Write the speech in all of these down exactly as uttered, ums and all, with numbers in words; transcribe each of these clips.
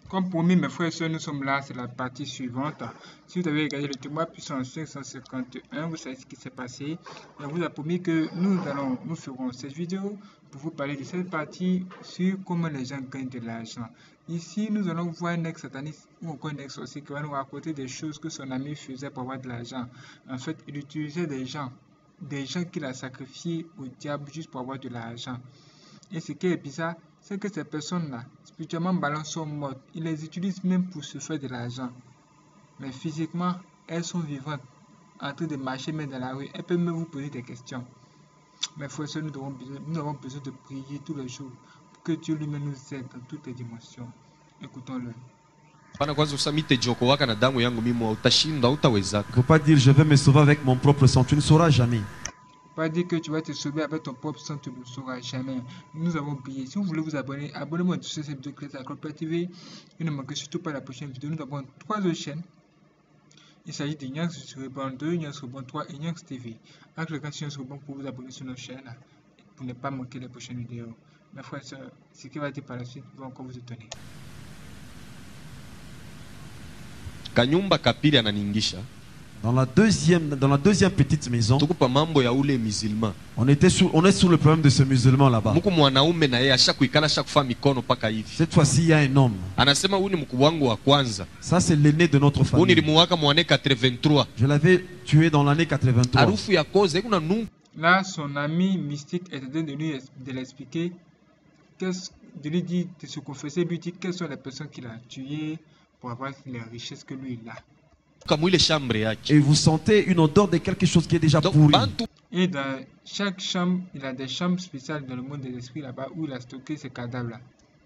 Comme promis, mes frères et sœurs, nous sommes là, c'est la partie suivante. Si vous avez regardé le témoin puissance cinq cent cinquante et un, vous savez ce qui s'est passé. Et on vous a promis que nous allons, nous ferons cette vidéo pour vous parler de cette partie sur comment les gens gagnent de l'argent. Ici, nous allons voir un ex-sataniste ou encore un ex-sorcier qui va nous raconter des choses que son ami faisait pour avoir de l'argent. En fait, il utilisait des gens, des gens qu'il a sacrifiés au diable juste pour avoir de l'argent. Et ce qui est bizarre, c'est que ces personnes-là, spirituellement parlant, sont mortes. Ils les utilisent même pour se faire de l'argent. Mais physiquement, elles sont vivantes, en train de marcher même dans la rue. Elles peuvent même vous poser des questions. Mais frères et sœurs, nous avons besoin, nous avons besoin de prier tous les jours pour que Dieu lui-même nous aide dans toutes les dimensions. Écoutons-le. Il ne faut pas dire je vais me sauver avec mon propre sang, tu ne sauras jamais. Pas dire que tu vas te sauver avec ton propre sang, tu ne le sauras jamais. Nous avons prié. Si vous voulez vous abonner, abonnez-vous sur cette vidéo de Clopper T V. Et ne manquez surtout pas la prochaine vidéo. Nous avons trois autres chaînes. Il s'agit de Nyanx sur Rebond deux, Nyanx Rebond trois et Nyanx T V. Avec le cas sur Nyanx Rebond pour vous abonner sur nos chaînes pour ne pas manquer les prochaines vidéos. Mes frères et sœurs, ce qui va être par la suite va encore vous étonner. Kanyumba kapiri ananingisha. Dans la deuxième, dans la deuxième petite maison, on, était sur, on est sur le problème de ce musulman là-bas. Cette fois-ci, il y a un homme. Ça, c'est l'aîné de notre famille. Je l'avais tué dans l'année quatre-vingt-trois. Là, son ami mystique est en train de lui de l'expliquer, de lui dire, de se confesser, lui dire quelles sont les personnes qu'il a tuées pour avoir les richesses que lui il a. Et vous sentez une odeur de quelque chose qui est déjà pourri. Et dans chaque chambre, il a des chambres spéciales dans le monde des esprits là-bas où il a stocké ces cadavres-là.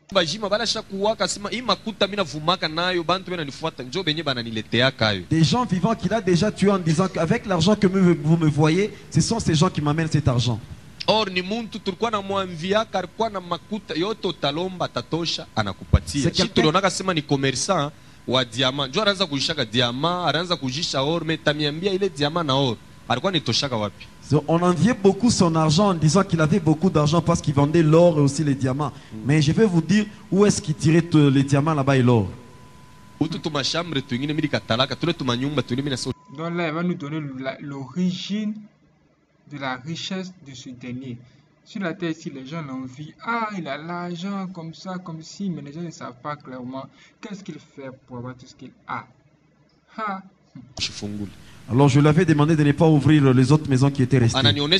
Des gens vivants qu'il a déjà tués en disant qu'avec l'argent que vous me voyez, ce sont ces gens qui m'amènent cet argent. Or ni muntu tulikuwa na mwamviaka alikuwa na makuta yote utalomba tatosha anakupatia. Si tulionaka sema ni commerçant wa diamant. Ndio anaanza kuishaka diamant, anaanza kujisha or, mais tamiambia ile diamant na or. Alikuwa nitoshaka wapi? On enviait beaucoup son argent en disant qu'il avait beaucoup d'argent parce qu'il vendait l'or et aussi les diamants. Mm. Mais je vais vous dire où est-ce qu'il tirait les diamants là-bas et l'or. Donc là, il va nous donner l'origine de la richesse de ce dernier. Sur la terre ici, les gens l'envient. Ah, il a l'argent comme ça, comme si, mais les gens ne savent pas clairement qu'est-ce qu'il fait pour avoir tout ce qu'il a. Ha. Alors je lui avais demandé de ne pas ouvrir les autres maisons qui étaient restées.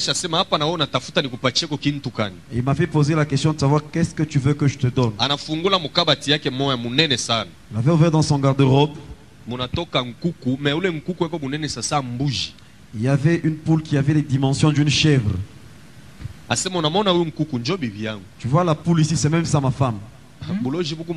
Il m'a fait poser la question de savoir qu'est-ce que tu veux que je te donne. Il avait ouvert dans son garde-robe. Il y avait une poule qui avait les dimensions d'une chèvre. Tu vois la poule ici, c'est même ça ma femme. Vous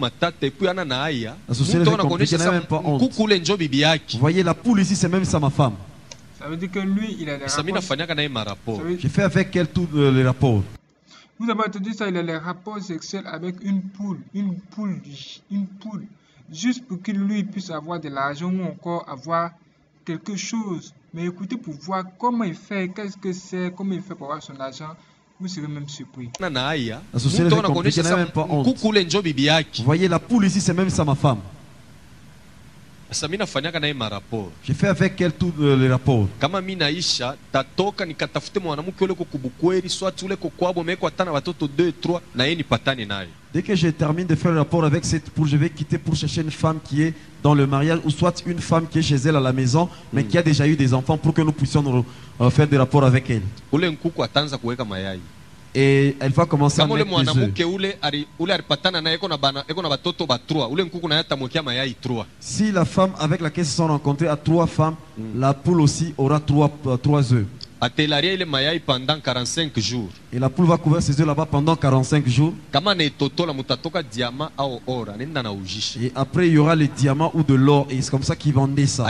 voyez la poule ici, c'est même ça ma femme. Ça veut dire que lui, il a des rapports. J'ai fait avec elle tous les rapports. Vous avez entendu ça, il a les rapports sexuels avec une poule, une poule, une poule, juste pour qu'il lui puisse avoir de l'argent ou encore avoir quelque chose. Mais écoutez pour voir comment il fait, qu'est-ce que c'est, comment il fait pour avoir son argent. Vous serez même surpris. Vous voyez la poule ici, c'est même ça ma femme. J'ai fait avec elle tous les rapports. Dès que je termine de faire le rapport avec cette poule, je vais quitter pour chercher une femme qui est dans le mariage ou soit une femme qui est chez elle à la maison mais qui a déjà eu des enfants pour que nous puissions euh, faire des rapports avec elle. Et elle va commencer à mettre des œufs. Si la femme avec laquelle se sont rencontrés a trois femmes, mm. la poule aussi aura trois, euh, trois œufs. Et la poule va couvrir ses œufs là-bas pendant quarante-cinq jours. Et après il y aura les diamants ou de l'or. Et c'est comme ça qu'ils vendaient ça.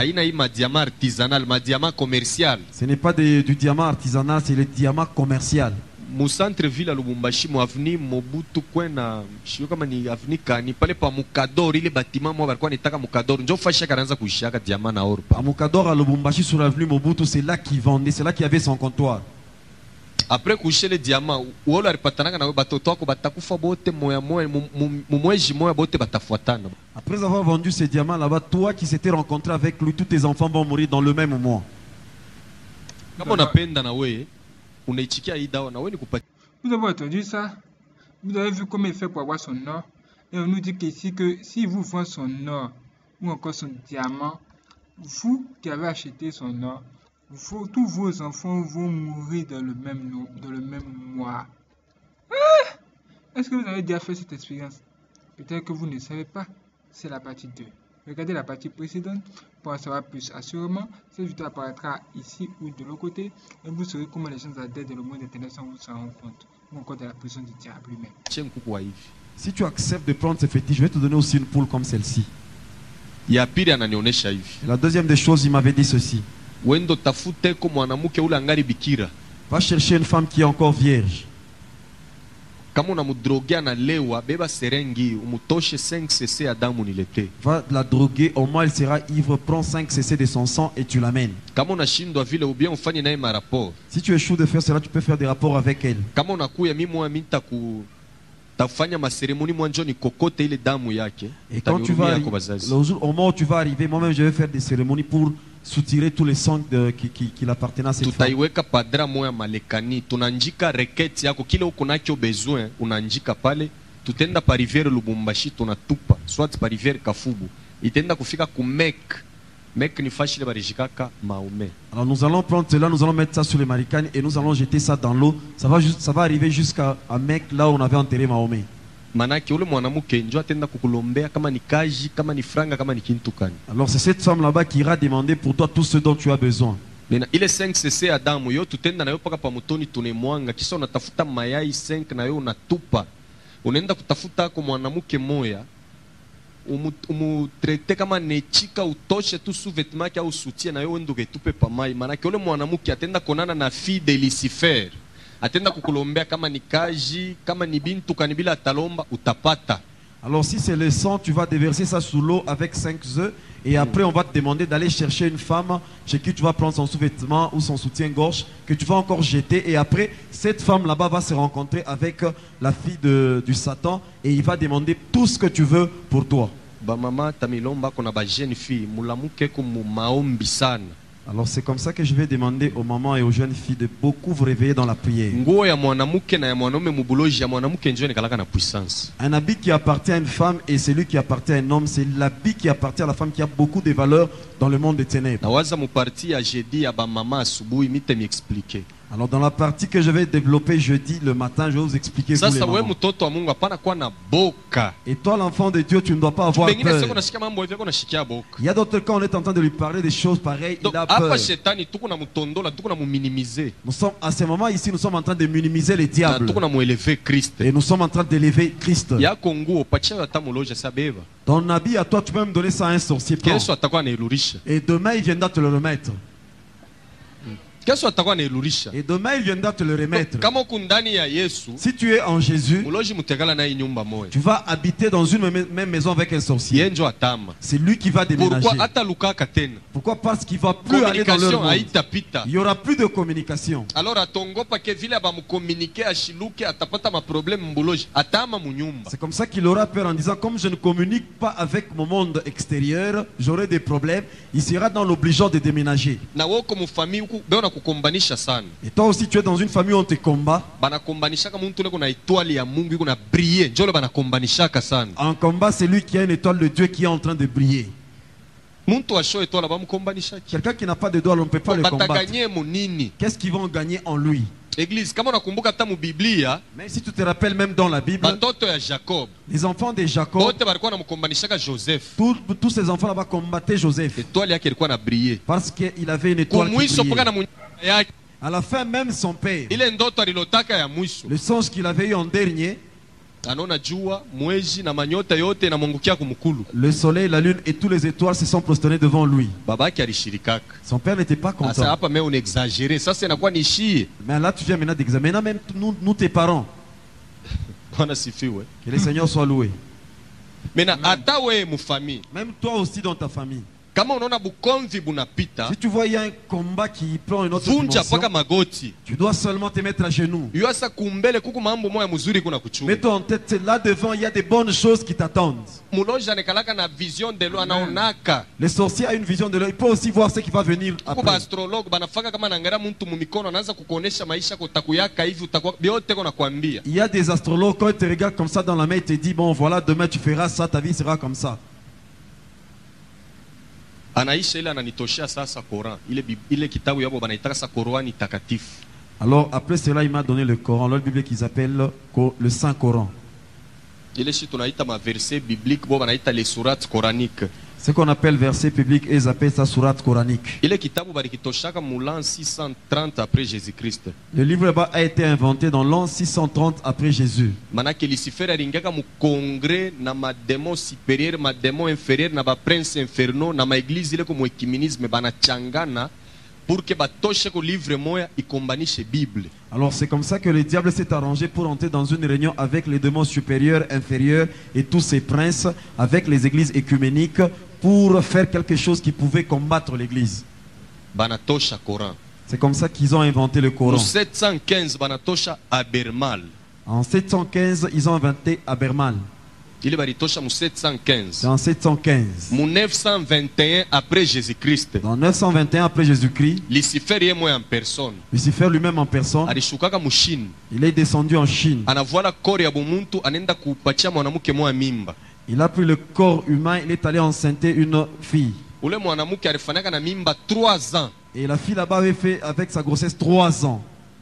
Ce n'est pas de, du diamant artisanal, c'est le diamant commercial. Mu centre ville à Lubumbashi, mu avenue Mobutu kwena sio kama ni avenue kani pale pa Mukador, ile bâtiment moi balikuwa nitaka Mukador ndio fasha kaanza kuishaka diamant na or. À Mukador à Lubumbashi sur l'avenue Mobutu, c'est là qu'ils vendaient, c'est là qu'il y avait son comptoir. après coucher les diamants uola ripatanaka na batoto wako batakufa bote moya moya mumweji moya bote batafuatana. Après avoir vendu ces diamants là-bas, toi qui s'étais rencontré avec lui, tous tes enfants vont mourir dans le même mois. Kama unapenda na wewe unaichikia hii dawa na wewe nikupatie. Vous avez entendu ça? Vous avez vu comment il fait pour avoir son or? Et on nous dit qu'ici que si vous vendez son or ou encore son diamant, vous qui avez acheté son or, vous, tous vos enfants vont mourir dans le même, dans le même mois. Ah! Est-ce que vous avez déjà fait cette expérience? Peut-être que vous ne savez pas. C'est la partie deux. Regardez la partie précédente pour en savoir plus. Assurément, cette vidéo apparaîtra ici ou de l'autre côté et vous saurez comment les gens adhèrent dans le monde internet sans vous s'en rendre compte. Ou encore dans la prison du diable lui-même. Si tu acceptes de prendre ce fétiche, je vais te donner aussi une poule comme celle-ci. La deuxième des choses, il m'avait dit ceci. Va chercher une femme qui est encore vierge. Va la droguer, au moins elle sera ivre, prends cinq cc de son sang et tu l'amènes. Si tu échoues de faire cela, tu peux faire des rapports avec elle. Et quand tu vas, le jour, au moment où tu vas arriver, moi-même je vais faire des cérémonies pour soutirer tous les sangs de, qui, qui, qui l'appartiennent à cette femme. Alors nous allons prendre cela, nous allons mettre ça sur les Marikani et nous allons jeter ça dans l'eau. Ça va, juste, ça va arriver jusqu'à Mecque, là où on avait enterré Mahomet. Alors c'est cette femme là-bas qui ira demander pour toi tout ce dont tu as besoin. ile cinq cc ya damu yo tutenda nayo paka pa mutoni tunemwanga kisha unatafuta mayai cinq nayo unatupa. Unaenda kutafuta kwa mwanamke moya umutrete kama nechika utoshe tu sous-vêtement kia usutie na yo wendo getupe pa mai. Maana yule mwanamke atenda konana na fille de Lucifer. Atenda kukulombea kama ni kaji, kama ni bintu kanibila talomba utapata. Alors si c'est le sang, tu vas déverser ça sous l'eau avec cinq œufs et après on va te demander d'aller chercher une femme chez qui tu vas prendre son sous-vêtement ou son soutien-gorge que tu vas encore jeter et après cette femme là-bas va se rencontrer avec la fille de, du Satan et il va demander tout ce que tu veux pour toi. Ba mama tamilomba kona ba jeune fille mulamuke kumu maombi sana. Alors c'est comme ça que je vais demander aux mamans et aux jeunes filles de beaucoup vous réveiller dans la prière. Un habit qui appartient à une femme et celui qui appartient à un homme, c'est l'habit qui appartient à la femme qui a beaucoup de valeur dans le monde des ténèbres. Alors dans la partie que je vais développer jeudi le matin, je vais vous expliquer vous les mamans. Et toi l'enfant de Dieu, tu ne dois pas avoir peur. Il y a d'autres cas, on est en train de lui parler des choses pareilles, il a peur. Nous sommes, à ce moment ici, nous sommes en train de minimiser les diables. Et nous sommes en train d'élever Christ. Ton habit à toi, tu peux me donner ça à un sorcier. Et demain, il viendra te le remettre. Et demain il viendra te le remettre. Si tu es en Jésus, tu vas habiter dans une même maison avec un sorcier. C'est lui qui va déménager. Pourquoi? Parce qu'il ne va plus aller dans leur monde. Il n'y aura plus de communication. C'est comme ça qu'il aura peur en disant, comme je ne communique pas avec mon monde extérieur, j'aurai des problèmes. Il sera dans l'obligeant de déménager. Et toi aussi tu es dans une famille où on te combat. En combat, c'est lui qui a une étoile de Dieu qui est en train de briller. Quelqu'un qui n'a pas de doigt, on ne peut pas le combattre. Qu'est-ce qu'ils vont gagner en lui? Église, comme on a combattu dans la Bible, mais si tu te rappelles même dans la Bible, les enfants de Jacob, tous, tous ces enfants là-bas combattaient Joseph. Parce qu'il avait une étoile qui brillait. À la fin même son père, le songe qu'il avait eu en dernier, le soleil, la lune et tous les étoiles se sont prosternés devant lui. Son père n'était pas content. Mais là tu viens maintenant d'examiner même nous, nous tes parents. Que le Seigneur soit loué. Même toi aussi dans ta famille. kama unaona bukomvi bunapita, Si tu vois, il y a un combat qui prend une autre vunja dimension, paka magoti. tu dois seulement te mettre à genoux. Yuasa kumbele kuku mambo moya muzuri kuna kuchunga. Mets-toi en tête, là devant, il y a des bonnes choses qui t'attendent. Muloja nekalaka na vision de lo anaonaka. Le sorcier a une vision de l'œil. Il peut aussi voir ce qui va venir Kuko ba après. astrologue banafaka kama nangara muntu mumikono anaanza kukuonesha maisha kotakuyaka hivi utakuwa biote kona kuambia. Il y a des astrologues, quand ils te regardent comme ça dans la main, ils te disent, bon voilà, demain tu feras ça, ta vie sera comme ça. Anaisha ile ananitoshea sasa Koran. Ile bib- ile kitabu yabo banaitaka sa Korani takatifu. Alors après cela, il m'a donné le Coran, leur Bible qu'ils appellent co- le Saint-Coran. Ile shi tunaita ma verset biblique bo banaita les sourates coraniques. Ce qu'on appelle verset public, et ils appellent ça sourate coranique. Ile kitabu balikitoshaka mu l'an six cent trente après Jésus-Christ. Le livre là-bas a été inventé dans l'an six cent trente après Jésus. Manake Lucifer alingaka mu congrès na mademo supérieur, mademo inférieur na ba prince infernaux na ma église ile ko mu ecumenisme banachangana pour que batoshe ko livre moya ikombanishe Bible. Alors c'est comme ça que le diable s'est arrangé pour entrer dans une réunion avec les démons supérieurs, inférieurs et tous ces princes, avec les églises écuméniques, pour faire quelque chose qui pouvait combattre l'église. Banatosha Coran. C'est comme ça qu'ils ont inventé le Mu Coran. sept cent quinze banatosha Abermal. En sept cent quinze, ils ont inventé Abermal. Ile baritosha mu sept cent quinze. C'est en sept cent quinze. Mu neuf cent vingt et un après Jésus-Christ. Dans neuf cent vingt et un après Jésus-Christ, Lucifer yeye moya en personne. Lucifer lui-même en personne, Alishukaka mu Chine. il est descendu en Chine. Anavuala kori ya bumuntu anenda kupatia mwanamke moya mimba. Il a pris le corps humain, il est allé enceinter une fille. Ule mwanamke alifanyaka na mimba trois ans. Et la fille là-bas avait fait avec sa grossesse trois ans.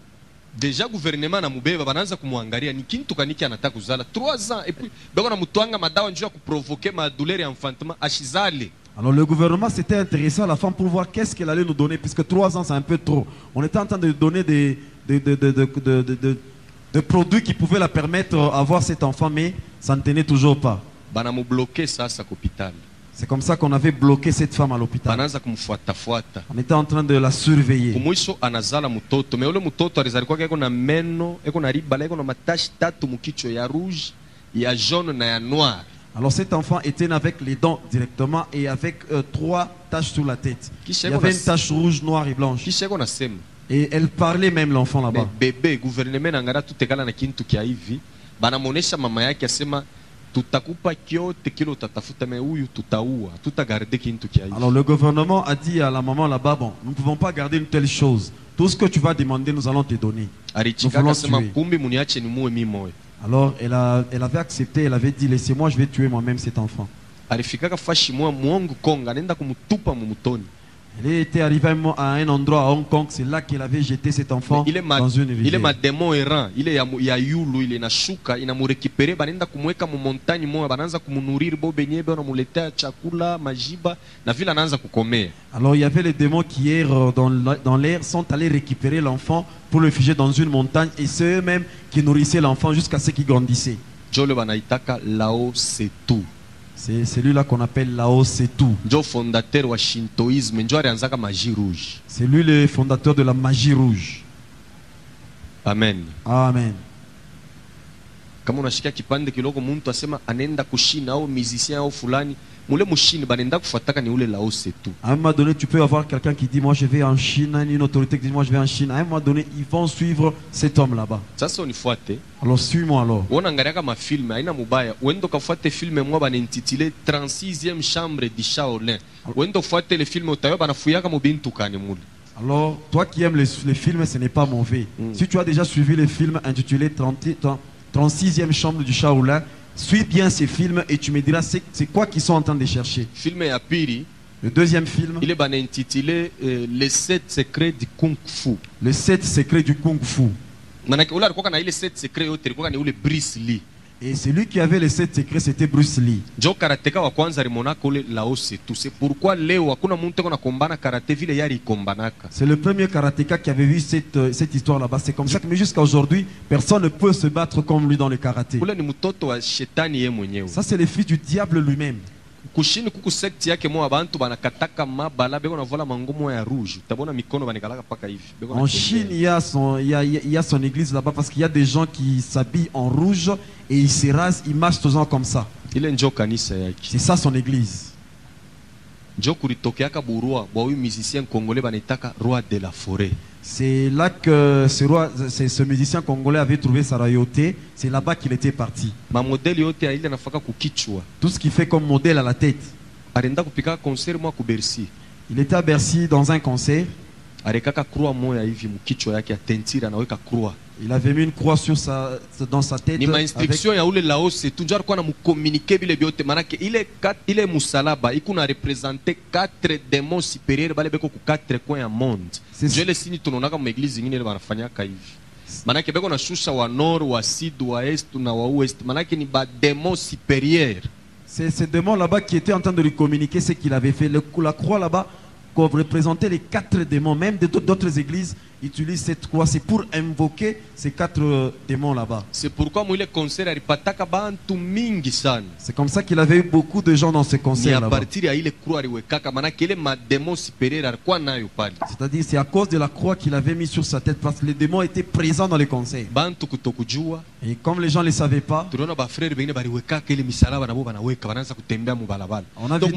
Deja gouvernement na mubeba banaanza kumwangalia ni kintu kaniki anataka kuzala trois ans et puis bako na mutwanga madawa njoo ya kuprovoquer ma douleur ya enfantement ashizale. Alors le gouvernement s'était intéressé à la femme pour voir qu'est-ce qu'elle allait nous donner, puisque trois ans c'est un peu trop. On était en train de lui donner des, des, des, des, des, des, des, des- des produits qui pouvaient la permettre d'avoir cet enfant, mais ça ne tenait toujours pas. Bana mu bloquer sasa hospital. C'est comme ça qu'on avait bloqué cette femme à l'hôpital. Banaanza kumfuata fuata. On était en train de la surveiller. Kumwisho anazala mtoto. Me ule mtoto alizalikuwa eko na meno, eko na riba, eko na matashi tatu mukichwa ya rouge, ya jaune na ya noir. Alors cet enfant était né avec les dents directement et avec euh, trois taches sur la tête. Qui Il sait y qu'on avait a- une tache rouge, noire et blanche. Kisha eko nasema Et elle parlait même l'enfant me là-bas. bebe gouvernement nangara tutekala na kintu kia hivi. Banamuonesha mama yake asema tutakupa kyote kile utatafuta, me huyu tutaua, tutagarde kintu kia hivi. Alors le gouvernement a dit à la maman là-bas, bon, nous ne pouvons pas garder une telle chose. Tout ce que tu vas demander, nous allons te donner. Alichika Nous voulons akasema tuer. kumbi muniache ni muwe mimi moyo. Alors elle, a, elle avait accepté, elle avait dit, laissez-moi, je vais tuer moi-même cet enfant. Alifikaka fashi moya muongo Konga, anaenda kumutupa mumutoni. Elle était arrivée à un mo- à un endroit à Hong Kong, c'est là qu'elle avait jeté cet enfant Ile ma, dans une ile rivière. mademo errant, ile ya, mu- ya yulu ile inashuka inamurekipere, banaenda kumweka mu montagne moya, banaanza kumunuriri bo benyebe, wanamuletea chakula majiba na vile anaanza kukomea. Alors il y avait les démons qui errent dans la- dans l'air, sont allés récupérer l'enfant pour le figer dans une montagne, et c'est eux-mêmes qui nourrissaient l'enfant jusqu'à ce qu'il grandissait. Jole banaitaka Lao Tse-tu. C'est celui-là qu'on appelle Lao Tse-tu. Njo fondateur wa Shintoisme, njo alianzaka magie rouge. C'est lui le fondateur de la magie rouge. Amen. Amen. Kama unashikia kipande kiloko muntu asema anaenda kushina au musicien au fulani, mule mushini banaenda kufuataka ni ule Lao Tse-tu. À un moment donné, tu peux avoir quelqu'un qui dit, moi je vais en Chine, une autorité qui dit, moi je vais en Chine. À un moment donné, ils vont suivre cet homme là-bas. Sasa unifuate. Alors suis-moi alors. Unaangaliaka mafilme haina mubaya, uende ukafuate filme mwa banintitile trente-sixième chambre du Shaolin. Uende ufuate le film utayo banafuyaka mubintu kani mule. Alors, toi qui aimes les, les films, ce n'est pas mauvais. Mm. Si tu as déjà suivi les films intitulés trente, trente-sixième chambre du Shaolin, suis bien ces films et tu me diras c'est c'est quoi qu'ils sont en train de chercher. Filme ya pili Le deuxième film, ile banintitile euh, les sept secrets du kung fu. les sept secrets du Kung Fu. Manake ule alikuwa na ile sept secrets yote alikuwa ni ule Bruce Lee. Et celui qui avait les sept secrets, c'était Bruce Lee. Njo karateka wa kwanza limonaka ule Lao Tse-tu. C'est pourquoi leo hakuna muntu eko na kombana karate vile yari ikombanaka. C'est le premier karatéka qui avait vu cette, euh, cette histoire là-bas. C'est comme ça que, mais jusqu'à aujourd'hui, personne ne peut se battre comme lui dans le karaté. Ule ni mtoto wa shetani ye mwenyewe. Ça, c'est le fils du diable lui-même. Kushini kuku sekti yake mwa bantu banakataka mabala beko na vola mangomo ya rouge. Utabona mikono banikalaka paka hivi. Beko En na Chine, tembea. il y a son, il y a, il y a son église là-bas parce qu'il y a des gens qui s'habillent en rouge et ils se rasent, ils marchent toujours comme ça. Ile njo kanisa yake. C'est ça son église. njo kulitokeaka burua bwa huyu musicien congolais banitaka roi de la forêt. C'est là que ce, roi, ce, ce musicien congolais avait trouvé sa royauté. C'est là-bas qu'il était parti. Ma modèle yote aile nafaka kukichwa. Tout ce qu'il fait comme modèle à la tête. Arenda kupika concert moi ku Bercy. Il était à Bercy dans un concert. Arekaka croix moya hivi mkichwa yake atentira anaweka croix. Il avait mis une croix sur sa, dans sa tête. Ni ma instruction avec... ya ule Laos tu ndio alikuwa anamucommuniquer bile biote manake ile kat, ile musalaba ikuna representer quatre démons supérieurs bale beko ku quatre coins ya monde. Je le signe tunonaka mu église nyingine ile banafanyaka hivi. Manake beko na shusha wa nord wa sud wa est na wa ouest manake ni ba démons supérieurs. C'est ce démon là-bas qui était en train de lui communiquer ce qu'il avait fait. Le, la croix là-bas représentait les quatre démons. Même d'autres églises utilisent cette croix. C'est pour invoquer ces quatre démons là-bas. C'est pourquoi moi le concert alipataka bantu mingi sana. C'est comme ça qu'il avait eu beaucoup de gens dans ce concert là-bas. C'est-à-dire c'est à cause de la croix qu'il avait mis sur sa tête parce que les démons étaient présents dans les concerts. Et comme les gens ne le savaient pas, on a vu,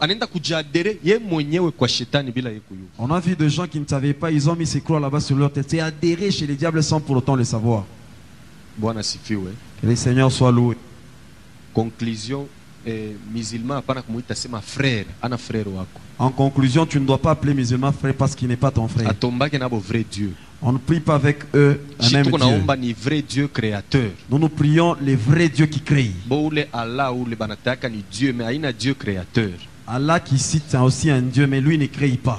on a vu des gens qui ne savaient pas, ils ont mis ces croix là-bas sur leur tête. C'est adhéré chez les diables sans pour autant le savoir. Que le Seigneur soit loué. Conclusion, eh, musulman hapana kumuita sema frère, ana frère wako. En conclusion, tu ne dois pas appeler musulman frère parce qu'il n'est pas ton frère. Atombake nabo vrai Dieu. On ne prie pas avec eux un même Dieu. Ni vrai Dieu créateur. Nous nous prions les vrais dieux qui créent. Boule Allah ou le banataka ni Dieu mais haina Dieu créateur. Allah qui cite c'est aussi un Dieu mais lui ne crée pas.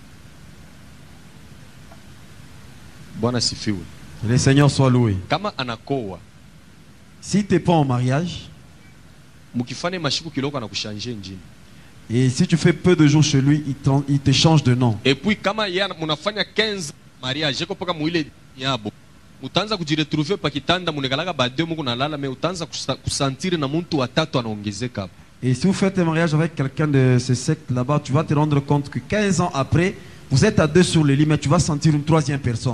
Bwana sifiwe. Le Seigneur soit loué. Kama anakoa. Si tu n'es pas en mariage, et si tu fais peu de jours chez lui, il te, il te change de nom. Et puis, kama munafanya quinze mariage, eko muile yabo. Utanza kujiretrouver pakitanda munekalaga bade mungu nalala mais utanza kusentir na muntu watatu anaongezeka. Et si vous faites un mariage avec quelqu'un de ce secte là-bas, tu vas te rendre compte que quinze ans après, vous êtes à deux sur le lit, mais tu vas sentir une troisième personne.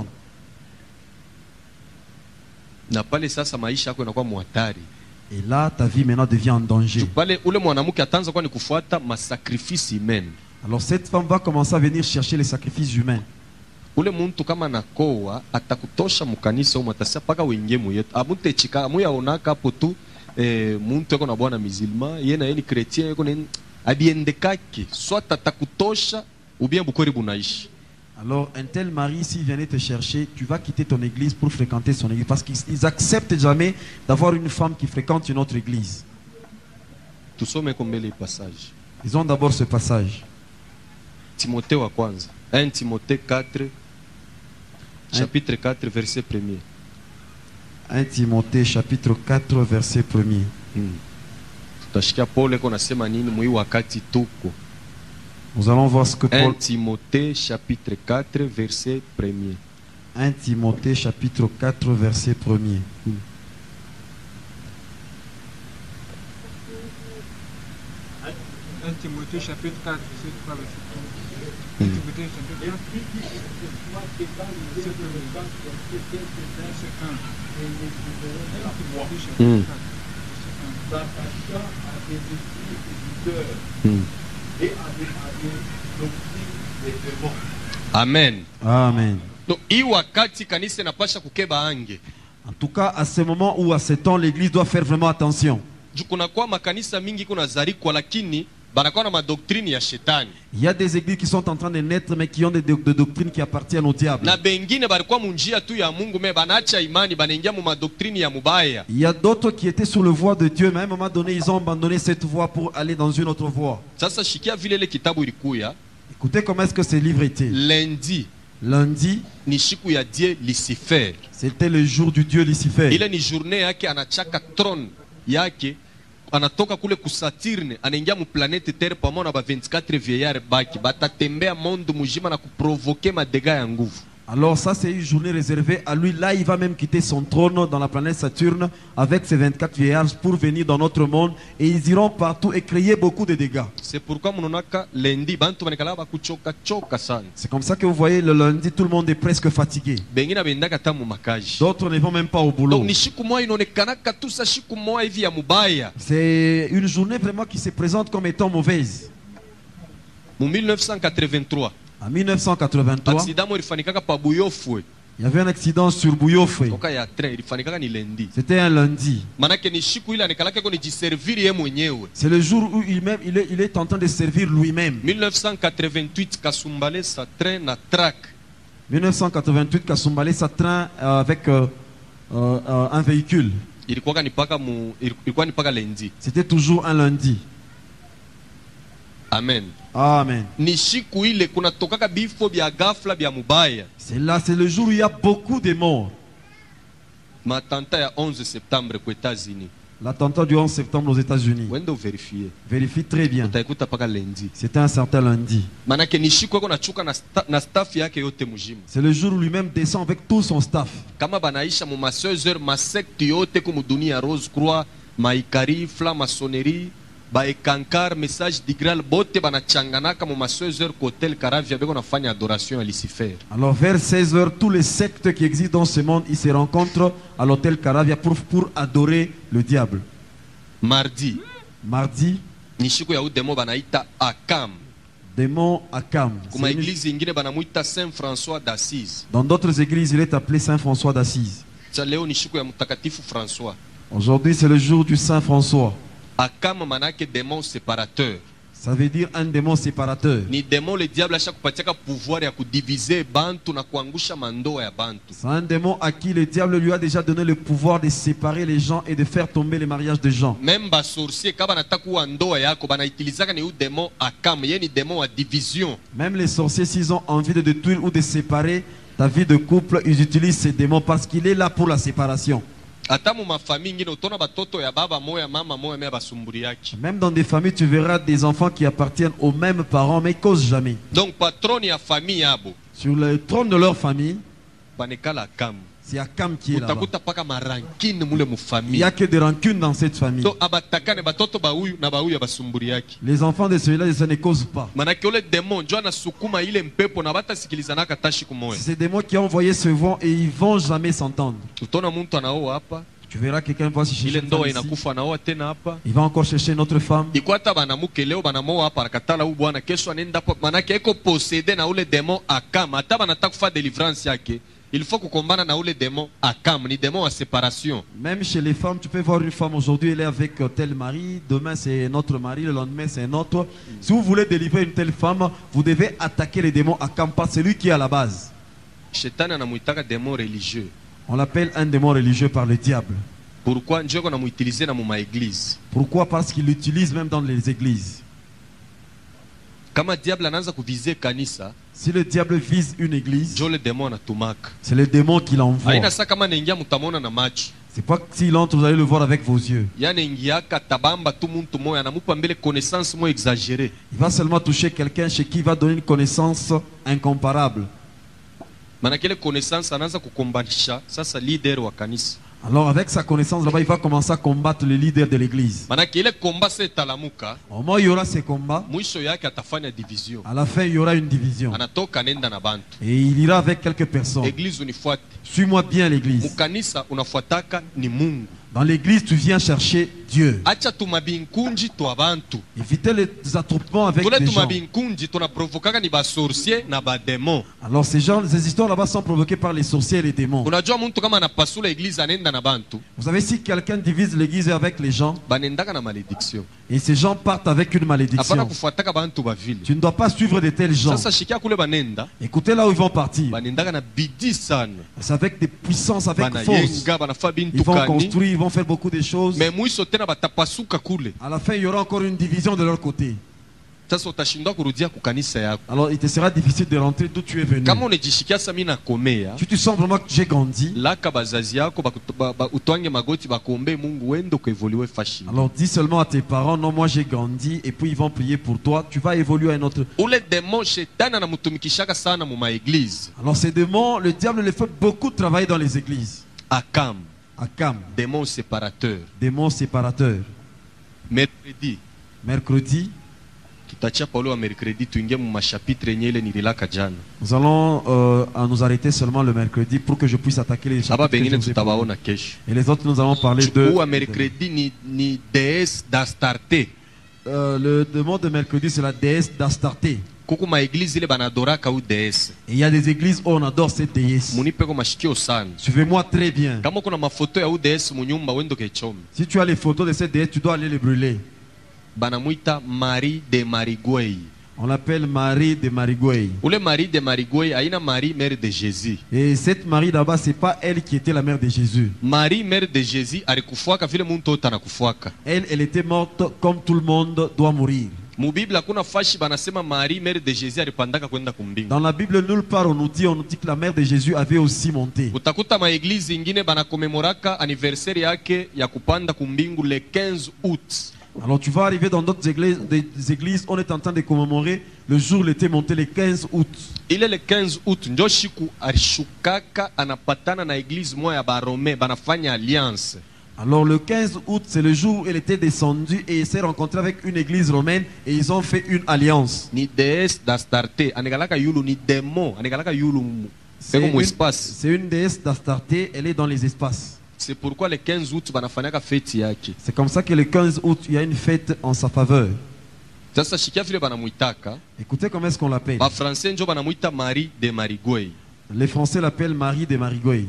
Na pale sasa maisha yako inakuwa muhatari. Et là ta vie maintenant devient en danger. Pale ule mwanamke ataanza kwa ni kufuata masacrifice humain. Alors cette femme va commencer à venir chercher les sacrifices humains. Ule muntu kama nakoa atakutosha mukanisa au matasa paka uingie muyetu. Amute chika amuya onaka hapo tu eh, muntu yako na bwana musulman, yeye na yeye ni chrétien yako ni abiendekaki. Soit atakutosha ou bien bukweli bunaishi. Alors, un tel mari, s'il venait te chercher, tu vas quitter ton église pour fréquenter son église. Parce qu'ils acceptent jamais d'avoir une femme qui fréquente une autre église. Ils ont d'abord ce passage. Timothée wa kwanza. un Timothée quatre, chapitre quatre, verset premier. un Timothée, chapitre quatre, verset premier. Tutashikia Paul konasema nini mwi wakati tuko. Nous allons voir ce que Paul... un Timothée chapitre quatre verset premier. un Timothée chapitre quatre verset premier. Hmm. un Timothée chapitre quatre verset trois verset premier. Hmm. un Timothée chapitre quatre verset premier. Hmm. Hmm. Amen. Amen. Donc, hii wakati kanisa inapasha kukeba ange. En tout cas, à ce moment ou à ce temps, l'église doit faire vraiment attention. Kuna kwa makanisa mingi kuna zarikwa lakini banakuwa na madoctrine ya shetani. Il y a des églises qui sont en train de naître mais qui ont des, des, des doctrines qui appartiennent au diable. Na bengine balikuwa munjia tu ya Mungu mais banacha imani banaingia mu madoctrine ya mubaya. Il y a d'autres qui étaient sur le voie de Dieu mais à un moment donné ils ont abandonné cette voie pour aller dans une autre voie. Sasa shikia vile le kitabu ilikuya. Écoutez comment est-ce que ce livre était. Lundi. Lundi. Ni siku ya Dieu Lucifer. C'était le jour du Dieu Lucifer. Ile ni journée yake anachaka trône yake. Anatoka kule ku Saturne anaingia mu planète Terre pamoja na ba vingt-quatre vieillards baki batatembea monde mujima na kuprovoquer madega ya nguvu. Alors ça c'est une journée réservée à lui. Là il va même quitter son trône dans la planète Saturne avec ses vingt-quatre vieillards pour venir dans notre monde et ils iront partout et créer beaucoup de dégâts. C'est pourquoi mononaka lundi bantu banekala ba kuchoka choka sana. C'est comme ça que vous voyez le lundi tout le monde est presque fatigué. Bengina bendaka tamu makaji. D'autres ne vont même pas au boulot. Donc ni siku moja inaonekanaka tu sa siku moja hivi ya mubaya. C'est une journée vraiment qui se présente comme étant mauvaise. mu mille neuf cent quatre-vingt-trois En mille neuf cent quatre-vingt-trois, accident mo ilifanikaka pa Buyofwe il y avait un accident sur Bouyofe. toka ya train ilifanikaka ni lundi. C'était un lundi. Manake ni siku ile anikalake ko nijiservir ye mwenyewe. C'est le jour où il, même, il, est, il est en train de servir lui-même. mille neuf cent quatre-vingt-huit Kasumbale sa train na track. mille neuf cent quatre-vingt-huit, Kasumbale, ça train euh, avec euh, euh, euh, un véhicule. Ilikuwa ni paka mu ilikuwa ni paka lundi. C'était toujours un lundi. Amen. Amen. Ni siku ile kuna tokaka bifo bya ghafla bya mubaya. C'est là, c'est le jour où il y a beaucoup de morts. Matanta ya onze septembre kwa États-Unis. L'attentat du onze septembre aux États-Unis. Wendo vérifier. Vérifie très bien. Utaikuta paka lundi. C'était un certain lundi. Manake ni siku yako nachuka na, sta, na staff yake yote mujima. C'est le jour où lui-même descend avec tout son staff. Kama banaisha mu maseuzer masekte yote ku mudunia Rose Croix, Maikari, Flamasonnerie, baekankar message d'Igral bote banachanganaka mu maseuzer kotel Karavia beko nafanya adoration à Lucifer. Alors vers seize heures, tous les sectes qui existent dans ce monde, ils se rencontrent à l'hôtel Karavia pour, pour adorer le diable. Mardi, Mardi, ni siku ya udemo banaita Akam. démon Akam. Kuma C'est une- église ingine banamuita Saint François d'Assise. Dans d'autres églises, il est appelé Saint François d'Assise. Cha leo ni siku ya mtakatifu François. Aujourd'hui, c'est le jour du Saint François. Akam manake démon séparateur. Ça veut dire un démon séparateur. Ni démon le diable ashakupatiaka pouvoir ya kudiviser bantu na kuangusha mandoa ya bantu. C'est un démon à qui le diable lui a déjà donné le pouvoir de séparer les gens et de faire tomber les mariages des gens. Même ba sorcier kaba nataka kuwa ndoa yako banaitilizaka ni u démon Akam, ye ni démon à division. Même les sorciers, s'ils ont envie de détruire ou de séparer ta vie de couple, ils utilisent ces démons parce qu'il est là pour la séparation. Ata mu mafamille ngine utona batoto ya baba moya mama moya me basumburi yake. Même dans des familles, tu verras des enfants qui appartiennent aux mêmes parents, mais ils causent jamais. Donc patron ya famille yabo Sur le trône de leur famille, banekala Akam. c'est Akam qui est là-bas. Utakuta paka marankine mule mu Il famille. n'y a que des rancunes dans cette famille. So abatakane batoto ba huyu na ba huyu ya basumburi yake. Les enfants de celui-là, ça ne cause pas. Manake ole démon njo anasukuma ile mpepo na batasikilizanaka tashi kumoya. C'est ces démons qui ont envoyé ce vent et ils vont jamais s'entendre. Utaona muntu anaoa hapa, Tu verras quelqu'un va se chercher ile une femme ndoa ici. inakufa anaoa tena hapa. Il va encore chercher une autre femme. Ikwata banamuke leo banamoa hapa akatala huyu bwana kesho anaenda hapa, manake eko posede na ule démon Akam. Hata banataka kufa deliverance yake, il faut kukombana na ule démon Akam, ni démon à séparation. Même chez les femmes, tu peux voir une femme aujourd'hui, elle est avec euh, tel mari, demain c'est notre mari, le lendemain c'est un autre. Si vous voulez délivrer une telle femme, vous devez attaquer les démons à Kampa, c'est lui qui est à la base. Shetani anamuitaka démon religieux. On l'appelle un démon religieux par le diable. Pourquoi njoko namuutilize na mu ma église? Pourquoi? Parce qu'il l'utilise même dans les églises. Kama diable anaanza kuvize kanisa, Si le diable vise une église, njo le démon anatumaka. c'est le démon qui l'envoie. Haina sa kama naingia mutamona na macho. C'est pas que s'il entre, vous allez le voir avec vos yeux. Yani ingiaka tabamba tu muntu moya anamupa mbele connaissance mo exagérée. Il va seulement toucher quelqu'un chez qui il va donner une connaissance incomparable. Manake ile connaissance anaanza kukombanisha sasa leader wa kanisa. Alors avec sa connaissance là-bas, il va commencer à combattre les leaders de l'église. Manake ile komba se talamuka, Au moment où il y aura ces combats, mwisho yake atafanya division. à la fin il y aura une division. Anatoka nenda na bantu. Et il ira avec quelques personnes. Église unifuate. Suis-moi bien l'église. Mukanisa unafuataka ni Mungu. Dans l'église, tu viens chercher Dieu. Acha tumabinkunji twa bantu. Évitez les attroupements avec Tule les gens. tumabinkunji tunaprovokaka ni ba sorcier na ba démon. Alors ces gens, ces histoires là-bas sont provoquées par les sorciers et les démons. Unajua muntu kama anapasula église anenda na bantu, Vous savez, si quelqu'un divise l'église avec les gens, banendaka na malédiction. et ces gens partent avec une Hapana malédiction, kufuataka bantu ba vile. tu ne dois pas suivre de tels gens. Sasa shikia kule banenda, Écoutez là où ils vont partir. banendaka na bidii sana. C'est avec des puissances, avec force. Banayenga banafa bintu Ils vont kani. construire, ils vont faire beaucoup de choses. Mais mwisho tena batapasuka kule. À la fin, il y aura encore une division de leur côté. Sasa utashindwa kurudia kukanisa yako. Alors, il te sera difficile de rentrer d'où tu es venu. Kama unajishikia sasa mimi nakomea, Si tu sens vraiment que j'ai grandi, laka bazazi yako bakutu- ba- ba- utwange magoti bakuombe Mungu wende kuevoluer fashi. alors dis seulement à tes parents, non, moi j'ai grandi, et puis ils vont prier pour toi. Tu vas évoluer à un autre. Ule démon shetani anamutumikishaka sana mu ma église. Alors, ces démons, le diable les fait beaucoup travailler dans les églises. Akam, Akam, démon séparateur. démon séparateur. Mercredi, Mercredi, tutachia Paulo wa mercredi tuingie mu mashapitre yenye ile nililaka jana. nous allons euh, à nous arrêter seulement le mercredi pour que je puisse attaquer les Aba chapitres que je bengine vous ai tutabaona promis. kesho. Et les autres, nous allons parler de... Chukua mercredi ni, ni déesse d'Astarte. euh, le demande de mercredi, c'est la déesse d'Astarté. kuku maeglize ile banadoraka u deesse. Et il y a des églises où on adore cette déesse. Munipeko mashikio sana. Suivez-moi très bien. Kama kuna mafoto ya u deesse munyumba wendo kechome. Si tu as les photos de cette déesse, tu dois aller les brûler. Banamuita Marie de Marigouei. On l'appelle Marie de Marigouei. Ule Marie de Marigouei aina Marie mère de Jésus. Et cette Marie là-bas, c'est pas elle qui était la mère de Jésus. Marie mère de Jésus alikufuaka vile muntu wote anakufuaka. Elle, elle était morte comme tout le monde doit mourir. Mu Biblia kuna fashi banasema Marie mère de Jésus alipandaka kwenda kumbingu. Dans la Bible, nulle part on nous dit, on nous dit que la mère de Jésus avait aussi monté. Utakuta maeglize ingine banakomemoraka anniversaire yake ya kupanda kumbingu le quinze août. Alors tu vas arriver dans d'autres églises, des églises, on est en train de commémorer le jour où il était monté le quinze août. Il est le quinze août ndio shiku alishukaka anapatana na église moya ya Barome banafanya alliance. Alors le quinze août, c'est le jour où il était descendu et il s'est rencontré avec une église romaine et ils ont fait une alliance. Ni déesse d'Astarté, anegalaka yulu ni démon, anegalaka yulu C'est mu une, espace. c'est une déesse d'Astarté, elle est dans les espaces. C'est pourquoi le quinze août banafanyaka feti yake. C'est comme ça que le quinze août, il y a une fête en sa faveur. Sasa shikia vile banamuitaka, Écoutez comment est-ce qu'on l'appelle. ba français njo banamuita Marie de Marigouei. Les Français l'appellent Marie de Marigouei.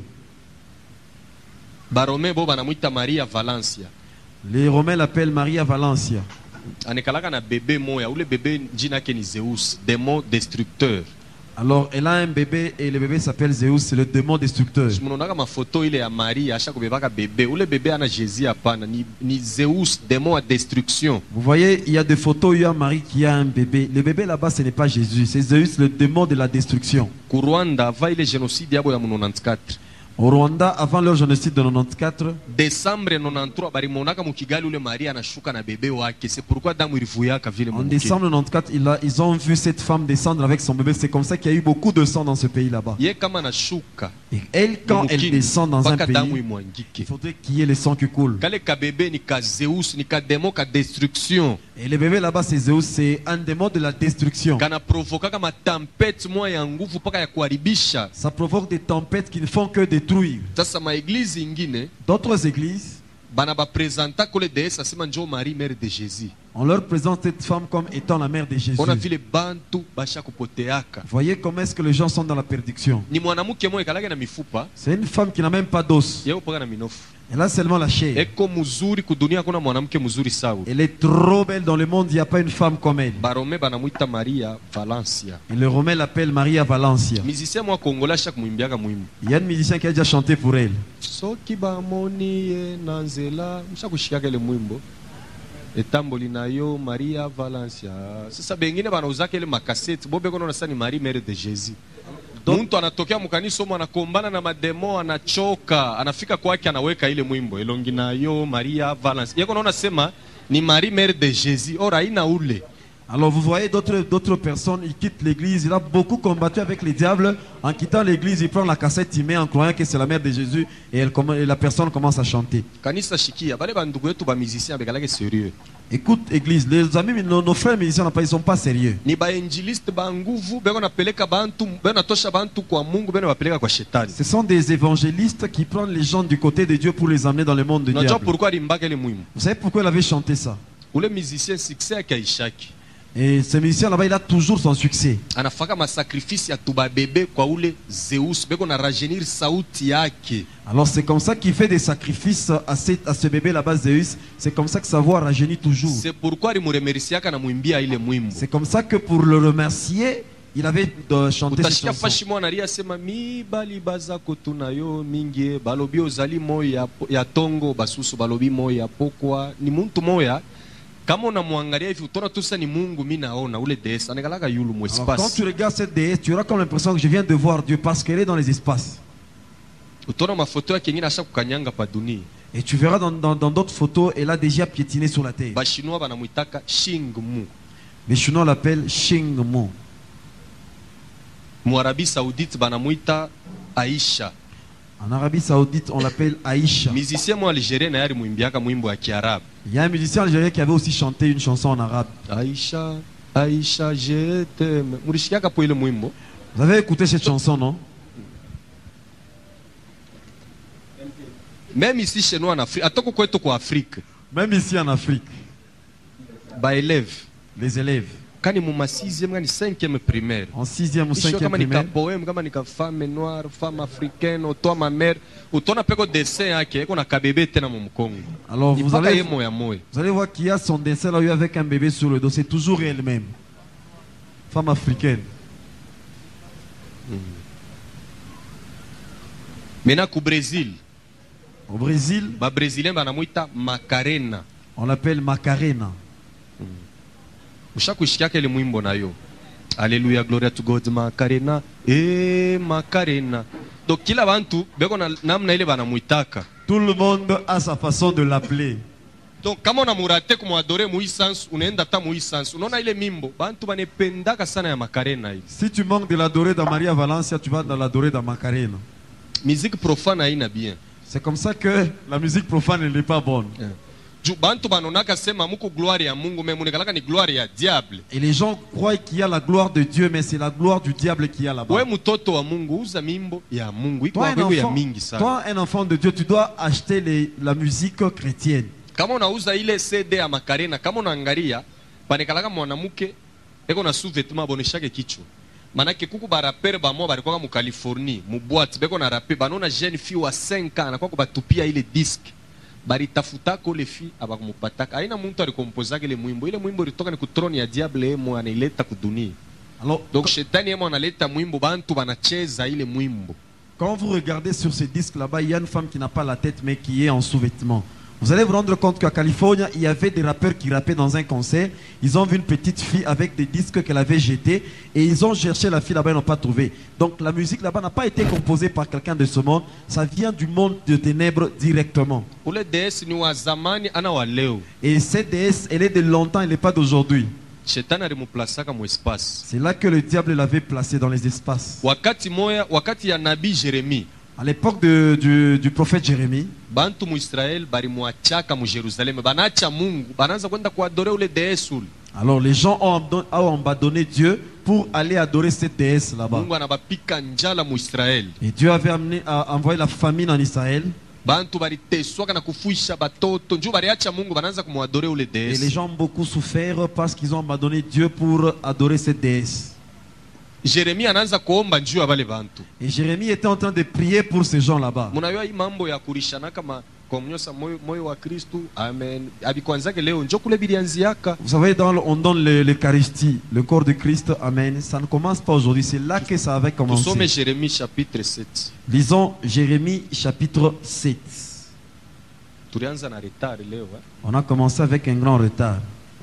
Ba Romain bo banamuita Maria Valencia. Les Romains l'appellent Maria Valencia. Anekalaka na bébé moya, ule bébé njina ke ni Zeus, démon destructeur. Alors elle a un bébé et le bébé s'appelle Zeus, c'est le démon destructeur. Munonaka mafoto ile ya Maria asha kubebaka bébé, ule bébé ana Jésus hapana, ni, ni Zeus, démon à destruction. Vous voyez, il y a des photos où il y a Marie qui a un bébé. Le bébé là-bas, ce n'est pas Jésus, c'est Zeus, le démon de la destruction. Ku Rwanda va ile génocide yabo ya quatre-vingt-quatorze. Au Rwanda, avant leur génocide de quatre-vingt-quatorze, Décembre quatre-vingt-treize barimonaka mu Kigali ule Maria anashuka na bébé wake. C'est pourquoi damu ilivuyaka vile en muke. décembre quatre-vingt-quatorze, il a- ils ont vu cette femme descendre avec son bébé. C'est comme ça qu'il y a eu beaucoup de sang dans ce pays là-bas. Ye kama anashuka. Et elle, quand elle mukini, descend dans un mpaka damu pays, imwangike. il faudrait qu'il y ait le sang qui coule. Kale ka bébé ni ka Zeus, ni ka démon ka destruction. Et le bébé là-bas, c'est Zeus, c'est un démon de la destruction. Kana provoka kama tempête moya ya nguvu paka ya kuharibisha. Ça provoque des tempêtes qui ne font que détruire. Sasa maeglize ingine D'autres églises, bana bapresenta kole deesse asema njo Marie mère de Jésus. on leur présente cette femme comme étant la mère de Jésus. Ona vile bantu basha kupoteaka. Voyez comment est-ce que les gens sont dans la perdition. Ni mwanamke moya kalake na mifupa, C'est une femme qui n'a même pas d'os. yeye upaka na minofu. Elle a seulement la chair. Eko muzuri kudunia kuna mwanamke muzuri sawa. Elle est trop belle dans le monde, il n'y a pas une femme comme elle. Barome banamuita Maria Valencia. Et le Romain l'appelle Maria Valencia. Musicien mwa Kongola shak muimbiaka mwimbo. Il y a un musicien qui a déjà chanté pour elle. Soki bamoni ye na nzela mshakushikaka ile mwimbo. Etamboli na yo Maria Valencia. Sasa bengine banauzaka ile makaseti. Bobe kono nasani Marie mère de Jésus. Muntu anatokea mkanisa mwa anakombana na mademo, anachoka, anafika kwake anaweka ile mwimbo elongi na yo Maria Valencia. Yeko naona sema ni Marie mère de Jésus. Ora ina ule. Alors vous voyez d'autres d'autres personnes, ils quittent l'église. Il a beaucoup combattu avec les diables. En quittant l'église, il prend la cassette, il met en croyant que c'est la mère de Jésus. Et, elle, comm- et la personne commence à chanter. Kanisa shikia bale bandugu yetu ba musicien bekalake sérieux. Écoute, église, les amis, nos, nos frères musiciens, ils ne sont pas sérieux. Ni bainjiliste ba nguvu beko napeleka bantu, beko natosha bantu kwa Mungu, beko bapeleka kwa shetani. Ce sont des évangélistes qui prennent les gens du côté de Dieu pour les amener dans le monde de Unajua diable. pourquoi alimbaka ile mwimbo? Vous savez pourquoi il avait chanté ça? Ule musicien succès yake aishaki. Et ce musicien là-bas, il a toujours son succès. Anafaka masakrifisi ya tuba bebe kwa ule Zeus, beko na rajeunir sauti yake. Alors c'est comme ça qu'il fait des sacrifices à, cette- à ce bébé là-bas, Zeus. C'est comme ça que sa voix rajeunit toujours. C'est pourquoi alimuremerisiaka na mwimbia ile mwimbo. C'est comme ça que pour le remercier, il avait de chanter cette Utashika chanson. fashi mwana ria sema mibali bazako tunayo mingi balobi ozali moya ya, ya tongo basusu balobi moya ya pokwa ni muntu moya kama unamwangalia hivi utaona tu sasa ni Mungu mimi naona ule deesse anagalaka yulu mu Alors, quand espace tu regardes cette déesse, tu auras comme l'impression que je viens de voir Dieu parce qu'elle est dans les espaces. utaona mafoto yake ngine asha kukanyanga pa dunia. Et tu verras dans dans- dans d'autres photos, elle a déjà piétiné sur la terre. Bashinois banamuitaka Shingmu. Les Chinois l'appellent Xing Mu. Mu Arabie Saoudite banamuita Aisha. En Arabie Saoudite, on l'appelle Aïcha. Musicien mo Algérien na yari muimbiaka mwimbo ya Kiarabu. Il y a un musicien algérien qui avait aussi chanté une chanson en arabe. Aisha, Aisha, je t'aime. Mulishiaka po ile mwimbo. Vous avez écouté cette chanson, non? Même ici chez nous en Afrique, atoko kwetu kwa Afrique. Même ici en Afrique. ba élève les élèves. kani mu ma sixième kani cinquième primaire En sixième ou Isho cinquième kama nika primaire. poème kama nika femme noire femme africaine otoa ma mère utona peko dessin yake eko na kabebe tena mu mkongo. Alors vous Ipaka allez, ye moya moya. vous allez voir qu'il y a son dessin là, lui, avec un bébé sur le dos. C'est toujours elle-même. Femme africaine. Maintenant ku Brésil Au Brésil, ba brésilien banamuita Macarena. on l'appelle Macarena. Ushakuishikia ile mwimbo nayo. Alléluia, gloria to God, Macarena, eh Macarena. Donc kila bantu beko na namna ile banamuitaka. Tout le monde a sa façon de l'appeler. Donc kama unamurate kumwadore muisans unaenda ta muisans unaona ile mimbo bantu banependaka sana ya Macarena hii. Si tu manques de l'adorer dans Maria Valencia, tu vas dans l'adorer dans Macarena. Musique profane haina bien. C'est comme ça que la musique profane elle n'est pas bonne. Yeah. Ju bantu banonaka sema muko gloire ya Mungu mais munekalaka ni gloire ya diable. Et les gens croient qu'il y a la gloire de Dieu, mais c'est la gloire du diable qui y a là-bas. Wewe mtoto wa Mungu uza mimbo ya Mungu iko Toi un, hapo ya enfant, mingi sana. toi, un enfant de Dieu, tu dois acheter les, la musique chrétienne. Kama unauza ile C D ya Macarena, kama unaangalia panekalaka mwanamke eko na sous-vêtement boneshake kichwa. Manake kuku barapere bamwa balikuwa mu Californie, mu boîte beko na rape banona jeune fille wa cinq ans anakuwa kubatupia ile disque. Bari tafuta ko le fille abakumupataka. Aina muntu alikompoza ile mwimbo. Ile mwimbo ilitoka ni kutroni ya diable emo anaileta kudunia. Alors, Donc shetani emo analeta mwimbo bantu banacheza ile mwimbo. quand vous regardez sur ce disque là-bas, il y a une femme qui n'a pas la tête mais qui est en sous-vêtements. Vous allez vous rendre compte qu'à Californie, il y avait des rappeurs qui rappaient dans un concert. Ils ont vu une petite fille avec des disques qu'elle avait jetés et ils ont cherché la fille là-bas, ils n'ont pas trouvé. Donc la musique là-bas n'a pas été composée par quelqu'un de ce monde. Ça vient du monde de ténèbres directement. Ule déesse ni wa zamani ana wa leo. Et cette déesse, elle est de longtemps, elle n'est pas d'aujourd'hui. Shetani alimuplasaka mu espace. C'est là que le diable l'avait placée dans les espaces. Wakati moya, wakati ya nabii Jérémie, À l'époque de- du, du prophète Jérémie, bantu mu Israel bari muachaka mu Jerusalem, banacha Mungu, banaanza kwenda kuadore ule déesse ule. alors les gens ont, abandon- ont abandonné Dieu pour aller adorer cette déesse là-bas. Mungu anabapika njala mu Israel. Et Dieu avait amené, a envoyé la famine en Israël. Bantu baliteswaka na kufuisha batoto, njoo baliacha Mungu banaanza kumwadore ule Et les déesse. gens ont beaucoup souffert parce qu'ils ont abandonné Dieu pour adorer cette déesse. Jérémie anaanza kuomba njoo ya bale bantu. Et Jérémie était en train de prier pour ces gens là-bas. Munajua hii mambo ya kurishana kama kumnyosa moyo, moyo wa Kristo. Amen. Abikwanzake leo njoo kule bilianziaka. Vous savez, dans le- on donne le- l'Eucharistie, le corps de Christ, Amen. Ça ne commence pas aujourd'hui, c'est là que ça avait Tusome commencé. Jérémie chapitre sept. Lisons Jérémie chapitre sept. Tulianza na retard leo. Eh? On a commencé avec un grand retard.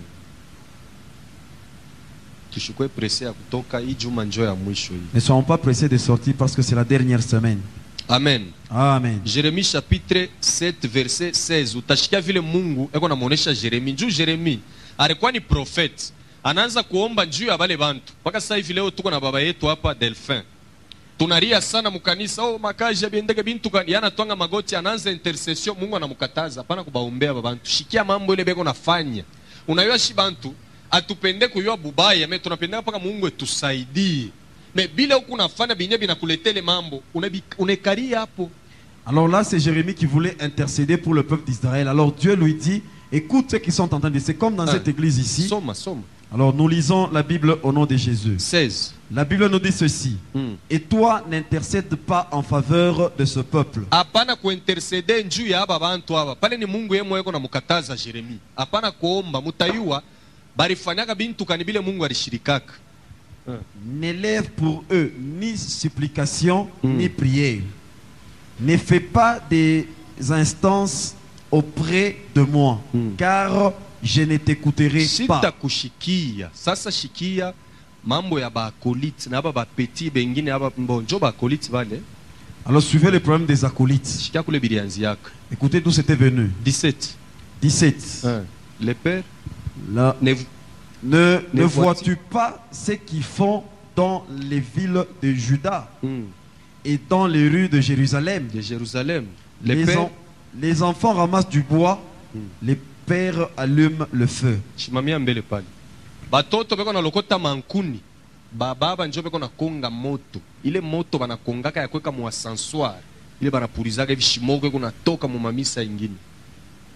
Tushukwe presse ya kutoka hii juma njoo ya mwisho hii. Ne soyons pas pressés de sortir parce que c'est la dernière semaine. Amen. Amen. Jérémie chapitre sept verset seize. Utashikia vile Mungu eko namuonesha Jérémie. Njoo Jérémie alikuwa ni prophet. Anaanza kuomba njuu ya bale bantu. Mpaka sasa hivi leo tuko na baba yetu hapa Delphin. Tunaria sana mukanisa, oh makaji biendeke bintu kan yana twanga magoti, anaanza intercession, Mungu anamkataza hapana kubaombea babantu. Shikia mambo ile beko nafanya. Unayua shi bantu atupende kuyua bubaya, me tunapenda paka Mungu etusaidie. Me bila huku nafanya binye binakuletele mambo, unekaria hapo. Alors là, c'est Jérémie qui voulait intercéder pour le peuple d'Israël. Alors Dieu lui dit, écoute ceux qui sont en train de... C'est comme dans Hein. cette église ici. Soma, soma. Alors nous lisons la Bible au nom de Jésus. seize. La Bible nous dit ceci. Hmm. Et toi, n'intercède pas en faveur de ce peuple. Hapana kuintercede njuu ya aba bantu aba. Pale ni Mungu yeye mweko na mukataza Jeremie. Hapana kuomba mutayua barifanyaka bintu kanibile Mungu alishirikaka. N'élève pour eux ni supplication Mm. ni prière. Ne fais pas des instances auprès de moi, Mm. car je ne t'écouterai pas. Sitakushikia. Sasa shikia mambo ya baakoliti na aba bapeti bengine aba mbonjo baakoliti bale. Alors suivez le problème des acolytes. Shikia kule bilianziaka. Écoutez d'où c'était venu. dix-sept. dix-sept. Hein. Le père Là, ne ne Ne ne vois-tu- vois-tu pas ce qu'ils font dans les villes de Juda Hmm. et dans les rues de Jérusalem? de Jérusalem. Le Les, père en- les enfants ramassent du bois, Mm. les pères allument le feu. shimamia mbele pale. Batoto beko na lokota mankuni. Bababa njo beko na konga moto. Ile moto banakongaka ya kweka mu ascenseur. Ile banapurizaka hivi shimoko iko natoka mu mamisa ingine.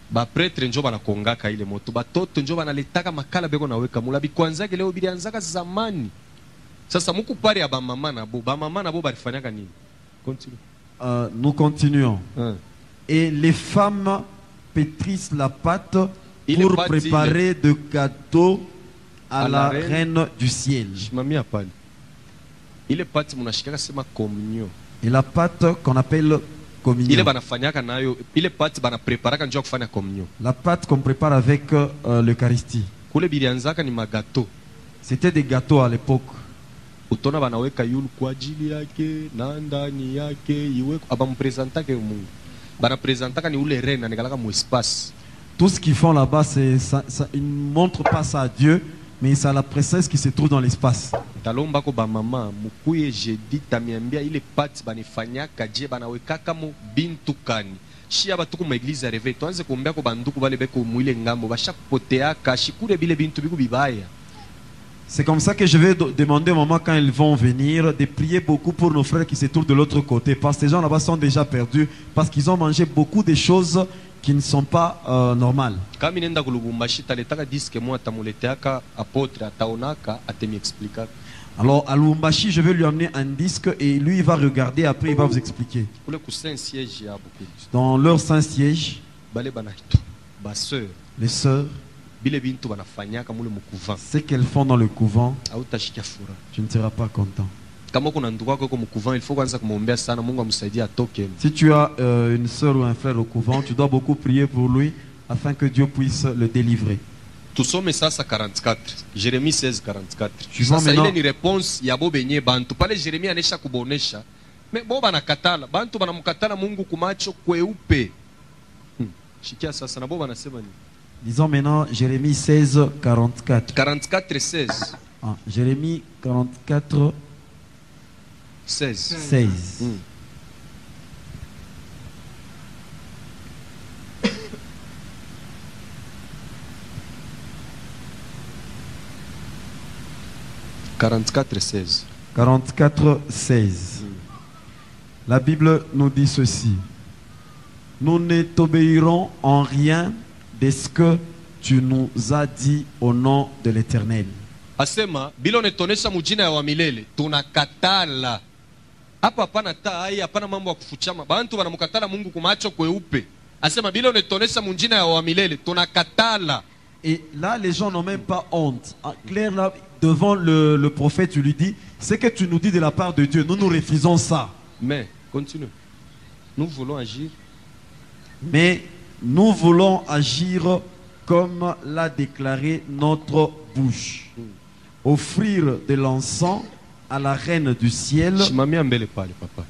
bapretre njo banakongaka ile moto, batoto njo banaletaka makala beko naweka mula bikwanzake leo bilianzaka zamani. Sasa muku pare ya bamama nabo, bamama nabo balifanyaka nini? Continue. Euh, nous continuons. Hein. Et les femmes pétrissent la pâte Il pour est pas préparer de gâteaux à, À la, la reine, reine du ciel. Shimamia pale. Ile pati munashikaka sema communion. Et la pâte qu'on appelle communion. Ile banafanyaka nayo, ile pati bana preparaka njoo kufanya communion. La pâte qu'on prépare avec euh, l'Eucharistie. Kule bilianzaka ni magato. C'était des gâteaux à l'époque. Utona banaweka yulu kwa ajili yake na ndani yake iwe abampresentake Mungu. Banapresentaka ni ule reine anikalaka mu espace. Tout ce qu'ils font là-bas, c'est ça, ça, ils ne montrent pas ça à Dieu, mais c'est à la princesse qui se trouve dans l'espace. Talomba ko ba mama mukuye jeudi tamiambia ile pati banifanyaka je banawekaka mo bintu kani. Shia batuku mu église ya réveil tuanze kuombea ko banduku bale beko muile ngambo bashakupoteaka shikure bile bintu biku bibaya. C'est comme ça que je vais demander au moment quand ils vont venir de prier beaucoup pour nos frères qui se trouvent de l'autre côté. Parce que ces gens là-bas sont déjà perdus. Parce qu'ils ont mangé beaucoup de choses qui ne sont pas euh, normales. Kama nenda ku Lubumbashi taletaka disque moi atamuleteaka apôtre ataonaka atemi expliquer. Alors à Lubumbashi, je vais lui amener un disque et lui il va regarder, après il va vous expliquer. Kule ku Saint Siège ya beaucoup. Dans leur saint siège, Bale bana ba sœur les sœurs, bile bintu banafanyaka mule mu couvent. ce qu'elles font dans le couvent, Hautashikia fura. tu ne seras pas content. Kama kuna ndugu yako mu couvent, il faut kwanza kumwombea sana Mungu amsaidie atoke. Si tu as euh, une sœur ou un frère au couvent, tu dois beaucoup prier pour lui afin que Dieu puisse le délivrer. Tusome sasa quarante-quatre. Jérémie seize quarante-quatre. Suivant Sasa maintenant- ile ni réponse ya bo benye bantu. Pale Jérémie anesha kubonesha. Me bo banakatala. Bantu banamkatala Mungu kumacho kweupe. Hmm. Shikia sasa na bo banasema nini? Disons maintenant Jérémie seize quarante-quatre. quarante-quatre seize. Ah, Jérémie quarante-quatre seize. seize. Hmm. quarante-quatre seize. quarante-quatre seize. La Bible nous dit ceci. Nous ne t'obéirons en rien de ce que tu nous as dit au nom de l'Éternel. Asema bila unetonesha mujina ya wa milele tunakatala. Hapa hapana tai, hapana mambo ya kufuchama. Bantu banamkatala Mungu kumacho kweupe. Asema bila unetonesha mujina ya wa milele tunakatala. Et là, les gens n'ont même pas honte. En clair, là, devant le, le prophète, tu lui dis, ce que tu nous dis de la part de Dieu, nous nous refusons ça. Mais continue. Nous voulons agir. Mais nous voulons agir comme l'a déclaré notre bouche. Offrir de l'encens à la reine du ciel. Shimamia mbele pale papa.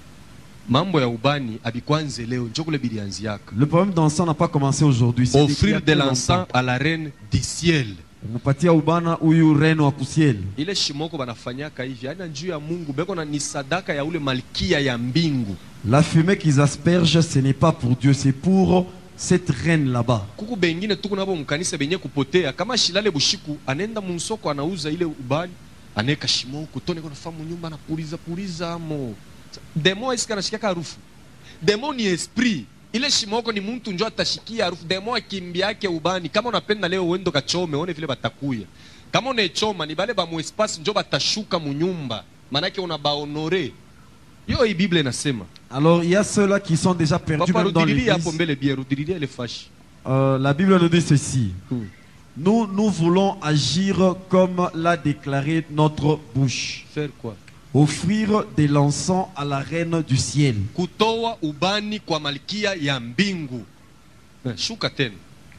Mambo ya ubani abikwanze leo njokule bilianziaka. Le problème d'encens n'a pas commencé aujourd'hui. c'est Offrir depuis il y de a très l'encens longtemps. à la reine du ciel. Mupatia ubana huyu reine wa kusiel. Ile shimoko banafanyaka hivi, yaani njuu ya Mungu beko na ni sadaka ya ule malkia ya mbingu. La fumée qu'ils aspergent, ce n'est pas pour Dieu, c'est pour cette reine là-bas. Kuku bengine tuku nabo mkanisa benye kupotea kama shilale bushiku anenda munsoko anauza ile ubani aneka shimoko tone kwa famu nyumba na puliza puliza amo. Demo iska nashika harufu. Demo ni esprit. Ile shimoko ni mtu njoo atashikia harufu. Demo akimbia yake ubani. Kama unapenda leo uende kachome one vile batakuya. Kama unechoma ni bale ba mu espace njoo batashuka mu nyumba. Manake una ba honore. Yo hii Bible inasema. Alors il y a ceux-là qui sont déjà perdus Papa même dans rudililia hapo l'église. mbele bia rudililia ile fashi. Euh, la Bible nous dit ceci. Hmm. Nous, nous voulons agir comme l'a déclaré notre bouche. Faire quoi? Offrir de l'encens à la reine du ciel. Kutoa ubani kwa malkia ya mbingu. Eh, Shuka tena.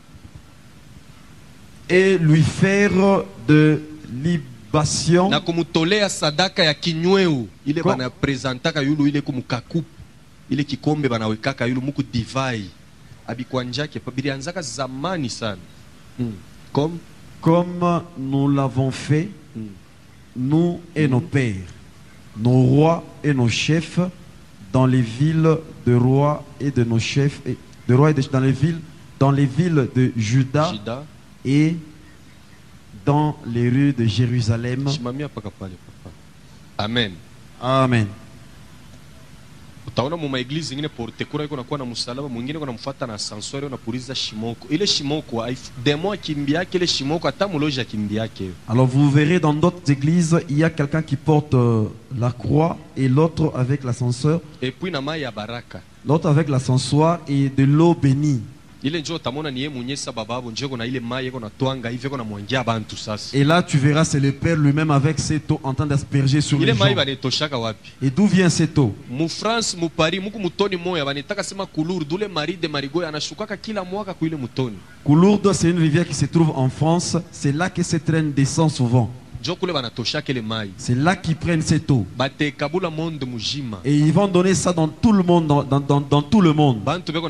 Et lui faire de libation. Na kumutolea sadaka ya kinyweu. Ile Ko- bana presentaka yulu ile kumukakup. Ile kikombe banawekaka yulu muku divai. Abikwanjake bilianzaka zamani sana. Hmm. Comme Comme nous l'avons fait, hmm. nous et nos pères, nos rois et nos chefs, dans les villes de rois et de nos chefs, et de rois et de, dans les villes, dans les villes de Juda Jida. et dans les rues de Jérusalem. Shimamia paka pale papa. Amen. Amen. utaona mu maeglize zingine porte kura iko nakuwa na msalaba, mwingine kuna mfuata na ascenseur na puliza shimoko. Ile shimoko demo akimbia yake, ile shimoko hata muloja akimbia yake. Alors vous verrez dans d'autres églises, il y a quelqu'un qui porte euh, la croix et l'autre avec l'ascenseur. Et puis na mai ya baraka. L'autre avec l'ascensoir et de l'eau bénie. Ile njoo tamona niye munyesa bababo njoo na ile mai yako na twanga hivi yako na mwangia bantu sasa. Et là tu verras c'est le Père lui-même avec cette eau en train d'asperger sur les gens. Ile mai banetoshaka wapi? Et d'où vient cette eau? Mu France mu Paris muku mutoni moya banetaka sema Coulourde dule mari de marigoya anashukaka kila mwaka ku ile mutoni. Coulourde c'est une rivière qui se trouve en France, c'est là que cette traîne descend souvent. C'est là qu'ils prennent cette eau. Et ils vont donner ça dans tout le monde, dans, dans, dans, dans tout le monde.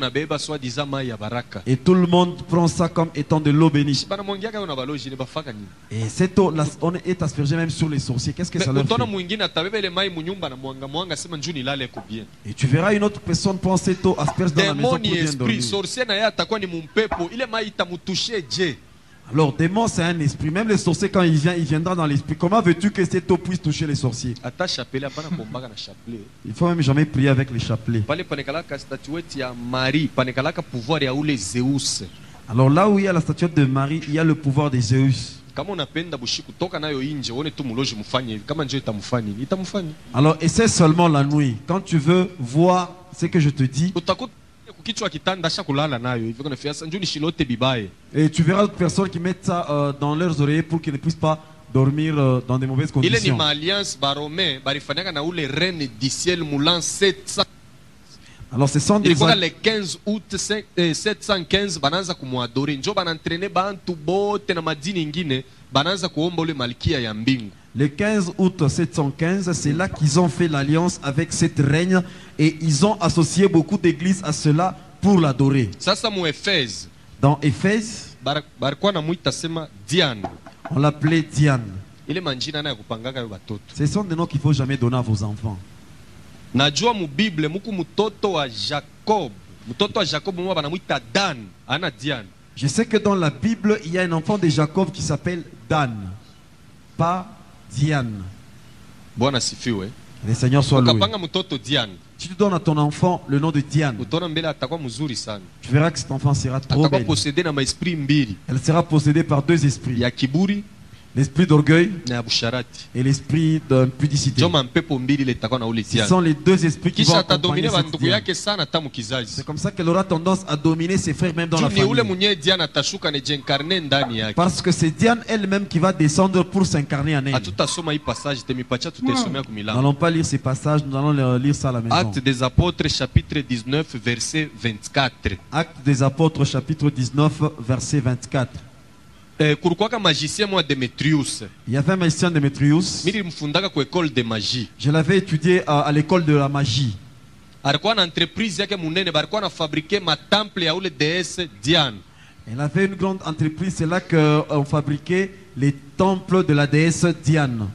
Et tout le monde prend ça comme étant de l'eau bénie. Et cette eau, là, on est aspergé même sur les sorciers. Qu'est-ce que ça leur fait? Et tu verras une autre personne prendre cette eau, asperge dans la maison pour bien dormir. Alors, démon, c'est un esprit. Même les sorciers, quand il vient, il viendra dans l'esprit. Comment veux-tu que cette eau puisse toucher les sorciers? Il faut même jamais prier avec les chapelets. Alors, là où il y a la statue de Marie, il y a le pouvoir des Zeus. Alors, essaie seulement la nuit. Quand tu veux voir ce que je te dis, et tu verras d'autres personnes qui mettent ça euh, dans leurs oreilles pour qu'ils ne puissent pas dormir euh, dans des mauvaises conditions. Alors ce sont des le quinze août sept cent quinze bananza kumwadore njo banantrene bantu bote na madini ingine bananza kuomba ule malkia ya mbingu. Le quinze août sept cent quinze, c'est là qu'ils ont fait l'alliance avec cette reine et ils ont associé beaucoup d'églises à cela pour l'adorer. Dans Éphèse, on l'appelait Diane. Ce sont des noms qu'il ne faut jamais donner à vos enfants. Najua mu Bible muku mutoto wa Jacob. Mutoto wa Jacob mwa banamuita Dan, ana Diane. Je sais que dans la Bible, il y a un enfant de Jacob qui s'appelle Dan, pas Diane. Bwana sifiwe. Le Seigneur soit loué. Ukapanga mutoto Diane. Si tu donnes à ton enfant le nom de Diane, tu verras que cet enfant sera trop belle. Elle sera possédée par deux esprits. L'esprit d'orgueil et l'esprit d'impudicité. Ce sont les deux esprits qui vont accompagner cette Diane. C'est comme ça qu'elle aura tendance à dominer ses frères même dans la famille. Parce que c'est Diane elle-même qui va descendre pour s'incarner en elle. Nous n'allons pas lire ces passages, nous allons lire ça à la maison. Actes des apôtres chapitre dix-neuf verset vingt-quatre. Actes des apôtres chapitre dix-neuf verset vingt-quatre. Il y avait un magicien Démétrius. Je l'avais étudié à, à l'école de la magie. Il avait une grande entreprise, c'est là qu'on fabriquait les temples de la déesse Diane.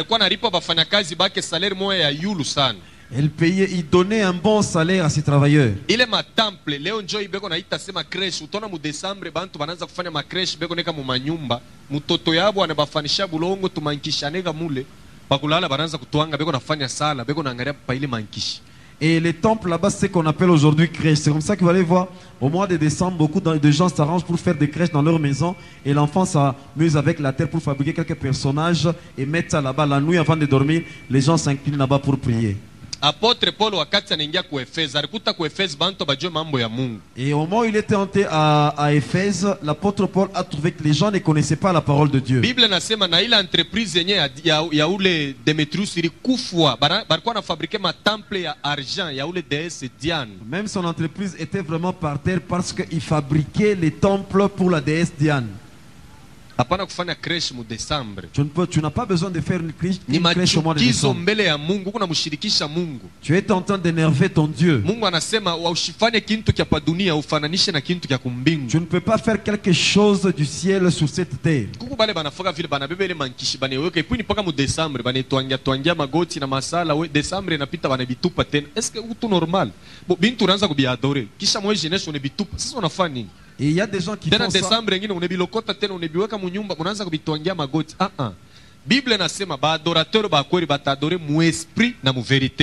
Elle payait, il donnait un bon salaire à ses travailleurs. Ile matemple leo njoo ibeko naita sema creche utona mu Desembre bantu banaanza kufanya ma creche beko neka mu manyumba mutoto yabo anabafanisha bulongo tumankishanega mule bakulala banaanza kutwanga beko nafanya sala beko naangalia pa ile mankishi. Et les temples là-bas, c'est ce qu'on appelle aujourd'hui crèche. C'est comme ça que vous allez voir, au mois de décembre, beaucoup de gens s'arrangent pour faire des crèches dans leur maison. Et l'enfant s'amuse avec la terre pour fabriquer quelques personnages et mettre ça là-bas. La nuit, avant de dormir, les gens s'inclinent là-bas pour prier. Apôtre Paul wakati anaingia ku Efese alikuta ku Efese bantu bajue mambo ya Mungu. Et au moment où il était entré à, à Éphèse, l'apôtre Paul a trouvé que les gens ne connaissaient pas la parole de Dieu. Bible nasema na ile entreprise yenye ya, ya, ya ule Demetrius ilikufwa balikuwa na fabriquer ma temple ya argent ya ule déesse Diane. Même son entreprise était vraiment par terre parce qu'il fabriquait les temples pour la déesse Diane. Hapana kufanya creche mu Desembre. Tu ne peux, tu n'as pas besoin de faire une crèche, une crèche au mois de décembre. Mbele ya Mungu kuna mshirikisha Mungu. Tu es en train d'énerver ton Dieu. Mungu anasema usifanye kintu kya pa dunia ufananishe na kintu kya kumbingu. Tu ne peux pas faire quelque chose du ciel sur cette terre. Kuku bale banafoka vile banabebe ile mankishi baneweka ipuni paka mu Desembre banetwangia twangia magoti na masala we Desembre inapita banabitupa tena. Est-ce que utu normal? Bo bintu unaanza kubiadore. Kisha mwezi jeunesse unabitupa. Sasa unafanya nini? Et il y a des gens qui font ça. Décembre ngine unabilokota tena unabiweka mu nyumba unaanza kubitwangia magoti. Ah ah. Bible nasema ba adorateur ba kweli batadore mu esprit na mu vérité.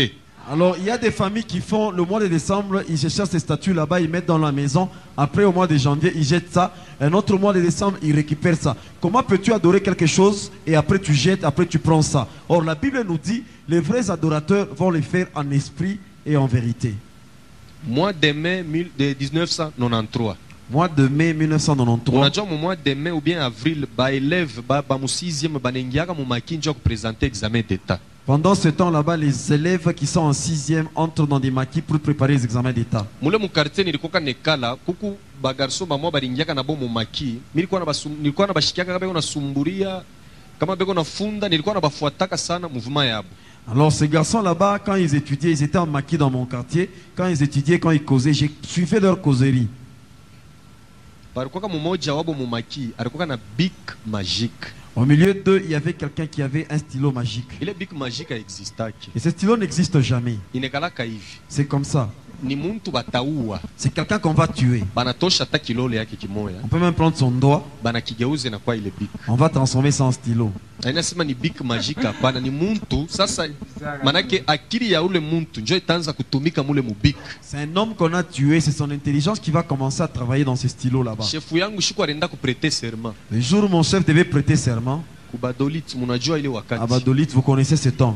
Alors, il y a des familles qui font le mois de décembre, ils cherchent ces statues là-bas, ils mettent dans la maison. Après, au mois de janvier, ils jettent ça. Un autre mois de décembre, ils récupèrent ça. Comment peux-tu adorer quelque chose et après tu jettes, après tu prends ça? Or, la Bible nous dit, les vrais adorateurs vont le faire en esprit et en vérité. Mois de mai mille- de mille neuf cent quatre-vingt-treize. Mois de mai mille neuf cent quatre-vingt-treize. Unajua mu mois de mai ou bien avril, ba élève ba ba mu sixième banengiaka mu makinja ku présenter examen d'état. Pendant ce temps là-bas, les élèves qui sont en sixième entrent dans des maquis pour préparer les examens d'État. Mule mu quartier nilikoka nekala kuku ba garçon ba mwa balingiaka na bo mu maki. Nilikuwa na basum, nilikuwa na bashikiaka beko na sumburia kama beko na funda, nilikuwa na bafuataka sana mouvement yabo. Alors ces garçons là-bas, quand ils étudiaient, ils étaient en maquis dans mon quartier. Quand ils étudiaient, quand ils causaient, j'ai suivi leur causerie. Balikuwa mmoja wabo mu maki, alikuwa na bic magique. Au milieu d'eux, il y avait quelqu'un qui avait un stylo magique. Ile bic magique existaki. Et ce stylo n'existe jamais. Inekalaka hivi. C'est comme ça. Ni muntu bataua. C'est quelqu'un qu'on va tuer. Banatosha ta kilole yake kimoya. On peut même prendre son doigt. Banakigeuze na kwa ile bic. On va transformer ça en stylo. Inasema ni bic magique hapana, ni muntu. Sasa manake akili ya ule muntu njo itaanza kutumika mule mu bic. C'est un homme qu'on a tué. C'est son intelligence qui va commencer à travailler dans ce stylo là-bas. Chefu yangu shiku alenda ku prêter serment. Le jour où mon chef devait prêter serment, Kubadolit munajua ile à wakati. Badolite, vous connaissez ce temps.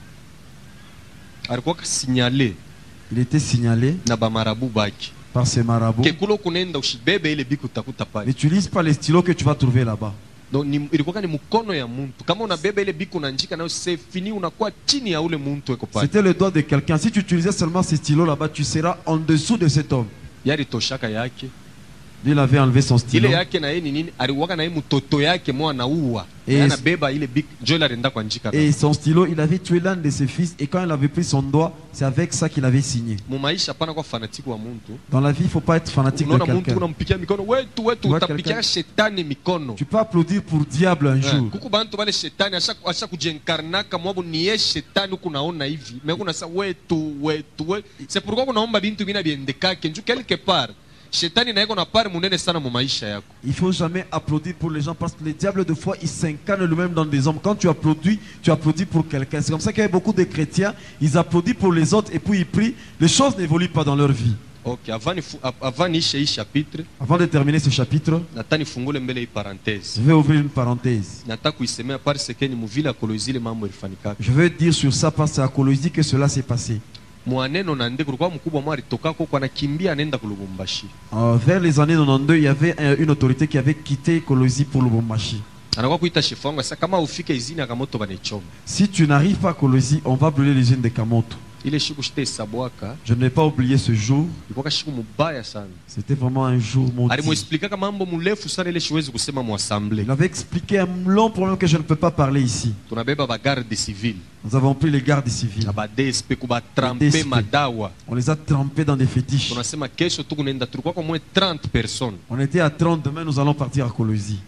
Alikuwa signalé Il était signalé na bamarabu baki. par ces marabouts. Ke kulo kunenda ushibebe ile bic utakuta pale. N'utilise pas les stylos que tu vas trouver là-bas. Donc ni, ilikuwa ni mkono ya muntu. Kama unabeba ile bic unanjika nayo c'est fini, unakuwa chini ya ule muntu eko pale. C'était le doigt de quelqu'un. Si tu utilisais seulement ces stylos là-bas, tu seras en dessous de cet homme. Yari toshaka yake. Il avait enlevé son stylo. Ile yake na yeye ni nini? Aliwaka na yeye mtoto yake mwa anaua. Et- Anabeba ile bic Joel alenda kwa njika. Et son stylo, il avait tué l'un de ses fils. Et quand il avait pris son doigt, c'est avec ça qu'il avait signé. Mu maisha hapana kwa fanatiki wa muntu. Dans la vie, il ne faut pas être fanatique de Unaona muntu quelqu'un. unampikia mikono wetu wetu Tu vois utapikia quelqu'un- shetani mikono. Tu peux applaudir pour diable un Eh, jour. kuku bantu bale shetani asha asha kujenkarnaka mwabo ni ye shetani kunaona hivi. Mais kuna sa wetu wetu we. C'est pourquoi kunaomba bintu bina biendekake nju quelque part. Shetani na yeko na part munene sana mu maisha yako. Il ne faut jamais applaudir pour les gens parce que le diable, de fois, il s'incarne lui-même dans des hommes. Quand tu applaudis, tu applaudis pour quelqu'un. C'est comme ça qu'il y a beaucoup de chrétiens, ils applaudissent pour les autres et puis ils prient. Les choses n'évoluent pas dans leur vie. Ok, avant ni fu- avant niishe hii chapitre, Avant de terminer ce chapitre, nataka nifungule mbele hii parenthèse. je vais ouvrir une parenthèse. Nataka kuisemea parce que ni muvile Kolwezi ile mambo ilifanikaka. Je veux dire sur ça parce que c'est à Colosie que cela s'est passé. Mwaneno na ndeko kulikuwa mkubwa mwa alitoka huko anakimbia anaenda ku Lubumbashi. Euh, vers les années quatre-vingt-deux, il y avait un- une autorité qui avait quitté Colosie pour Lubumbashi. Anakuwa kuita chef wangu sasa kama ufike izini akamoto banaichoma. Si tu n'arrives pas à Colosie, on va brûler les usines de Kamoto. Ile shiku shite sabwaka Je ne vais pas oublier ce jour. ilikuwa shiku mubaya sana. C'était vraiment un jour maudit. Alimuexplica mambo mrefu sana ile siwezi kusema mu assemblée. Il avait expliqué un long problème que je ne peux pas parler ici. Tunabeba ba garde civile. Nous avons pris les gardes civils. Na ba D S P kuba D trampe S P. madawa. On les a trempés dans des fétiches. Tunasema kesho tukunaenda tulikuwa kwa moins trente personnes. On était à trente, demain nous allons partir à Colosie.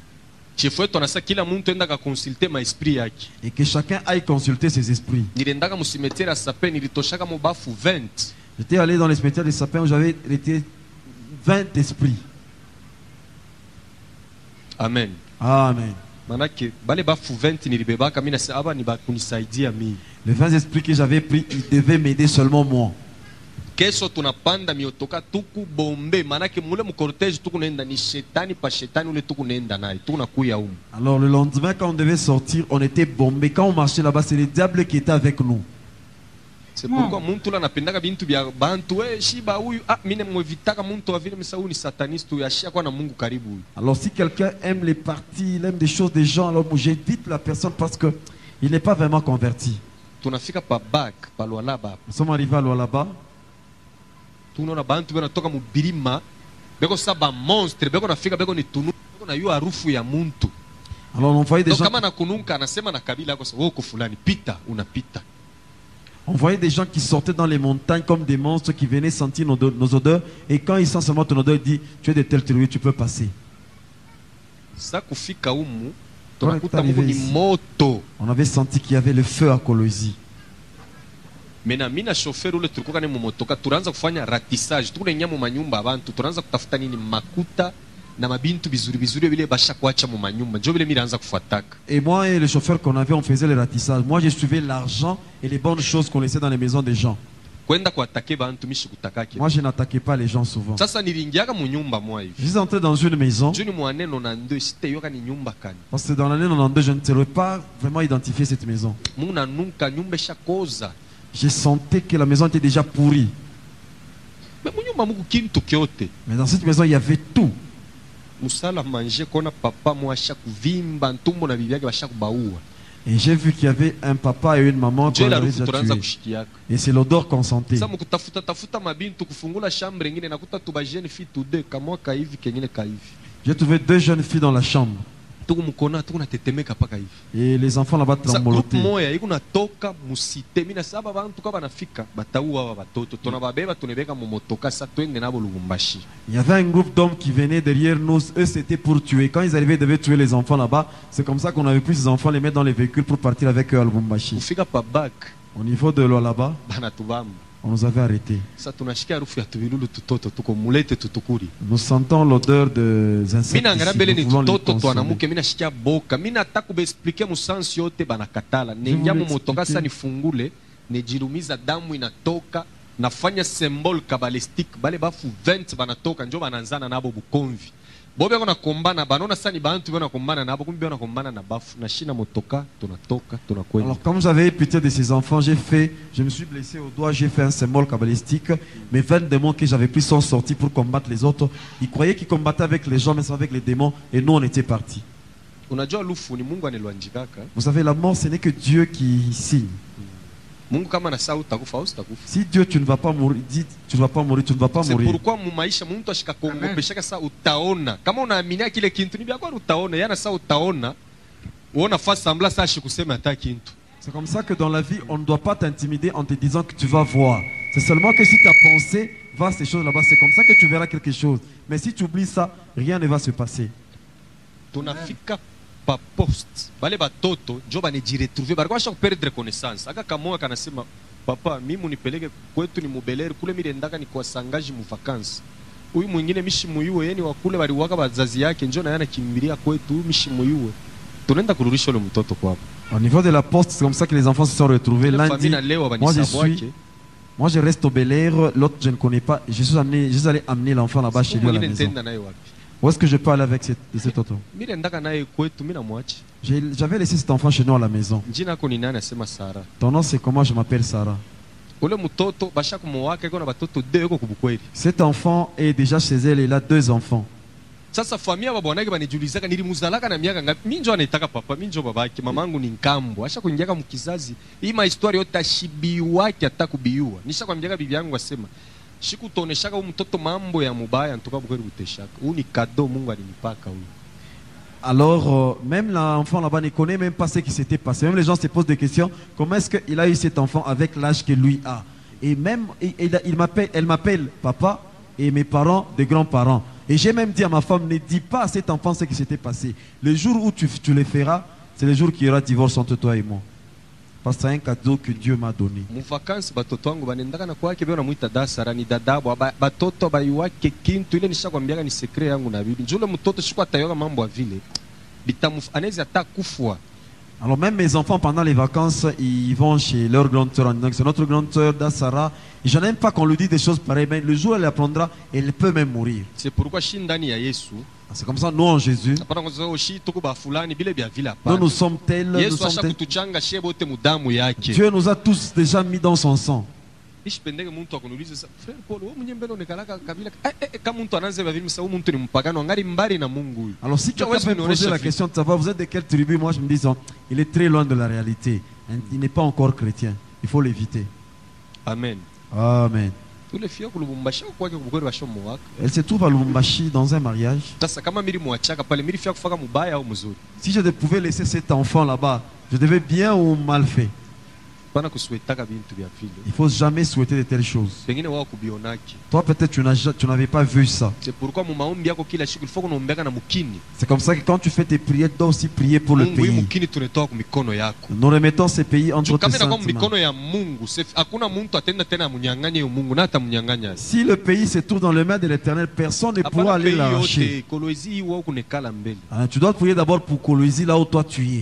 Chef wetu anasema kila mtu enda kakonsulte ma esprit yake. Et que chacun aille consulter ses esprits. Niliendaka mu cimetière ya Sapin nilitoshaka mu bafu vingt. J'étais allé dans les cimetières de sapins où j'avais été vingt esprits. Amen. Amen. Manake bale bafu vingt nilibebaka mimi nasema aba ni bakunisaidia mimi. Les vingt esprits que j'avais pris, ils devaient m'aider seulement moi. Kesho tunapanda miotoka tuku bombe, manake mule mu cortège tuku nenda ni shetani pa shetani ule tuku nenda naye tuku nakuya humu. Alors le lendemain, quand on devait sortir, on était bombés. Quand on marchait là-bas, c'est le diable qui était avec nous. C'est pourquoi muntu la napendaka bintu bya bantu eh shiba huyu ah mine mwevitaka muntu wa vile msau ni sataniste huyu ashia kwa na Mungu karibu huyu. Alors si quelqu'un aime les parties, il aime des choses des gens, alors moi j'évite la personne parce que il n'est pas vraiment converti. Tunafika pa back pa Lualaba. Nous sommes arrivés à Lualaba. Tunaona bantu banatoka mu birima beko saba monstre beko nafika beko ni tunu beko na yu harufu ya muntu. Alors on voyait des Donc gens, kama nakununka anasema na kabila yako wewe uko fulani pita unapita. on voyait des gens qui sortaient dans les montagnes comme des monstres qui venaient sentir nos, nos odeurs. Et quand ils sentent seulement ton odeur, ils disent, tu es de telle tribu, tu peux passer. Sa kufika humu Toi, tunakuta t'es Mungu arrivé ni ici. moto. On avait senti qu'il y avait le feu à Colosie. Mena mina chauffeur ule tulikuwa ni mumotoka turanza kufanya ratissage tukunenya mu manyumba abantu turanza kutafuta nini makuta na mabintu bizuri bizuri vile basha kuacha mu manyumba njo vile miraanza kufuataka. Et moi et le chauffeur qu'on avait, on faisait les ratissages. Moi, je suivais l'argent et les bonnes choses qu'on laissait dans les maisons des gens. Kwenda kuatake bantu mishi kutakake. Moi, je n'attaquais pas les gens souvent. Sasa nilingiaka mu nyumba mwa hivi. Je suis entré dans une maison. Juni mwane nonando site yoka ni nyumba kani. Parce que dans l'année quatre-vingt-douze, je ne saurais pas vraiment identifier cette maison. Muna nunka nyumba shakoza. Je sentais que la maison était déjà pourrie. Mais mu nyumba muku kintu kyote. Mais dans cette maison, il y avait tout. Musala manje kona papa mwa shakuvimba ntumbo na bibi yake bashakubaua. Et j'ai vu qu'il y avait un papa et une maman qu'on avait déjà tués. Et c'est l'odeur qu'on sentait. Sasa mukutafuta tafuta mabintu kufungula chambre ngine nakuta tuba jeune fille tout deux kamwa ka hivi kengine ka hivi. J'ai trouvé deux jeunes filles dans la chambre. Tuku mukona tuku natetemeka paka hivi. Et les enfants là-bas tremblotaient. Groupe moya iko natoka musite mina saba bantu ka banafika bataua wa batoto tona babeba tunebeka mu motoka sa twende nabo Lubumbashi. Il y avait un groupe d'hommes qui venaient derrière nous, eux c'était pour tuer. Quand ils arrivaient, ils devaient tuer les enfants là-bas. C'est comme ça qu'on avait pris ces enfants, les mettre dans les véhicules pour partir avec eux à Lubumbashi. Ufika pa bac. Au niveau de l'eau là-bas, banatubamba. on nous avait arrêtés. Sasa tunashikia harufu ya tubilulu tutoto tuko mulete tutukuri. Nous sentons l'odeur des insectes. Mina ngara mbele ni Nous voulons les tutoto consommer. twanamuke mina shikia boka. Mina nataka kuexplique musansi yote banakatala. Nenja mu motoka sasa nifungule, nejirumiza damu inatoka, nafanya symbol kabbalistique bale bafu vingt banatoka njo bananzana nabo bukomvi. Bobe kona kombana banona sasa ni bantu bana kombana nabo kumbe bana kombana na bafu na shina motoka tunatoka tunakwenda. Alors comme j'avais pitié de ces enfants, j'ai fait, je me suis blessé au doigt, j'ai fait un symbole kabbalistique. Mes vingt démons que j'avais pris sont sortis pour combattre les autres. Ils croyaient qu'ils combattaient avec les gens, mais c'est avec les démons. Et nous, on était partis. Unajua lufu ni Mungu anelwanjikaka. Vous savez, la mort, ce n'est que Dieu qui signe. Mungu kama na saa utakufa au utakufa. Si Dieu, tu ne vas pas mourir, dit, tu ne vas pas mourir, tu ne vas pas C'est mourir. pourquoi mu maisha mtu ashika kuongopeshaka saa utaona. Kama unaaminia kile kintu ni bia kwa utaona, yana saa utaona. Uona face sembla saa shikusema hata kintu. C'est comme ça que dans la vie, on ne doit pas t'intimider en te disant que tu vas voir. C'est seulement que si ta pensée va ces choses là-bas, c'est comme ça que tu verras quelque chose. Mais si tu oublies ça, rien ne va se passer. Tunafika pa post bale batoto njo banejiretrouve bali kwasha kuperdre connaissance aka kamoa kanasema papa mimi unipeleke kwetu ni mubeleri kule mirendaka ni kwa sangaji mu vacances huyu mwingine mishi muyuwe yeni wa kule bali waka bazazi yake njo na yana kimbilia kwetu mishi muyuwe tunaenda kurudisha ule mtoto kwao. Au niveau de la poste, c'est comme ça que les enfants se sont retrouvés lundi. Moi je suis moi je reste au Bel Air, l'autre je ne connais pas, je suis amené je suis allé amener l'enfant là-bas chez lui à la maison. Où est-ce que je peux aller avec cet, cet auto? J'avais laissé cet enfant chez nous à la maison. Ton nom c'est comment? Je m'appelle Sarah. Cet enfant est déjà chez elle, il a deux enfants. Sasa familia baba wanake banijulizaka nilimuzalaka na miaka ngapi mimi ndio anataka papa mimi ndio babake mamangu ni nkambo asha kuingiaka mkizazi hii ma historia yote ashibiwa atakubiwa nishakwambiaka bibi yangu asema shikutoneshaka huyu mtoto mambo ya mubaya ntoka bukeri buteshaka huyu ni cadeau Mungu alinipaka huyu. Alors euh, même l'enfant là-bas ne connaît même pas ce qui s'était passé. Même les gens se posent des questions, comment est-ce qu'il a eu cet enfant avec l'âge que lui a? Et même il, il, il m'appelle elle m'appelle papa et mes parents des grands-parents. Et j'ai même dit à ma femme, ne dis pas à cet enfant ce qui s'était passé. Le jour où tu, tu le feras, c'est le jour qu'il y aura divorce entre toi et moi. Parce que c'est un cadeau que Dieu m'a donné. Mu vacances batoto wangu banendaka na kwake bwana muita dasara ni dadabo batoto baiwake kintu ile nishakwambiaka ni secret yangu na bibi. Njule mtoto shikwa tayoka mambo ya vile. Bitamu anaweza hata kufua. Alors même mes enfants pendant les vacances, ils vont chez leur grande sœur en disant que c'est notre grande sœur Dassara. Et je n'aime pas qu'on lui dise des choses pareilles, mais le jour où elle apprendra, elle peut même mourir. C'est pourquoi c'est comme ça, nous en Jésus, nous nous sommes tels, nous sommes tels. Dieu nous a tous déjà mis dans son sang. Alors si quelqu'un peut me poser la question de savoir vous êtes de quelle tribu, moi je me dis oh, il est très loin de la réalité. Il n'est pas encore chrétien. Il faut l'éviter. Amen. Amen. Elle se trouve à Lubumbashi dans un mariage. Si je pouvais laisser cet enfant là-bas, je devais bien ou mal faire. hapana kusuetaka bintu vya vile. Il faut jamais souhaiter de telles choses. Pengine wao kubionaki. Toi peut-être tu n'as tu n'avais pas vu ça. C'est pourquoi mu maombi yako kila siku ilifo kunaombeka na mukini. C'est comme ça que quand tu fais tes prières, tu dois aussi prier pour le Mungu hii pays. mukini tunatoa kwa mikono yako. Nous remettons ces pays entre tes Kama na kwa saintes mikono mains. ya Mungu, hakuna mtu atenda tena munyang'anye yo Mungu na hata munyang'anya. Si le pays se trouve dans les mains de l'Éternel, personne ne pourra aller l'arracher. Kolwezi wao kunekala mbele. Hein, tu dois prier d'abord pour Kolwezi, là où toi tu es.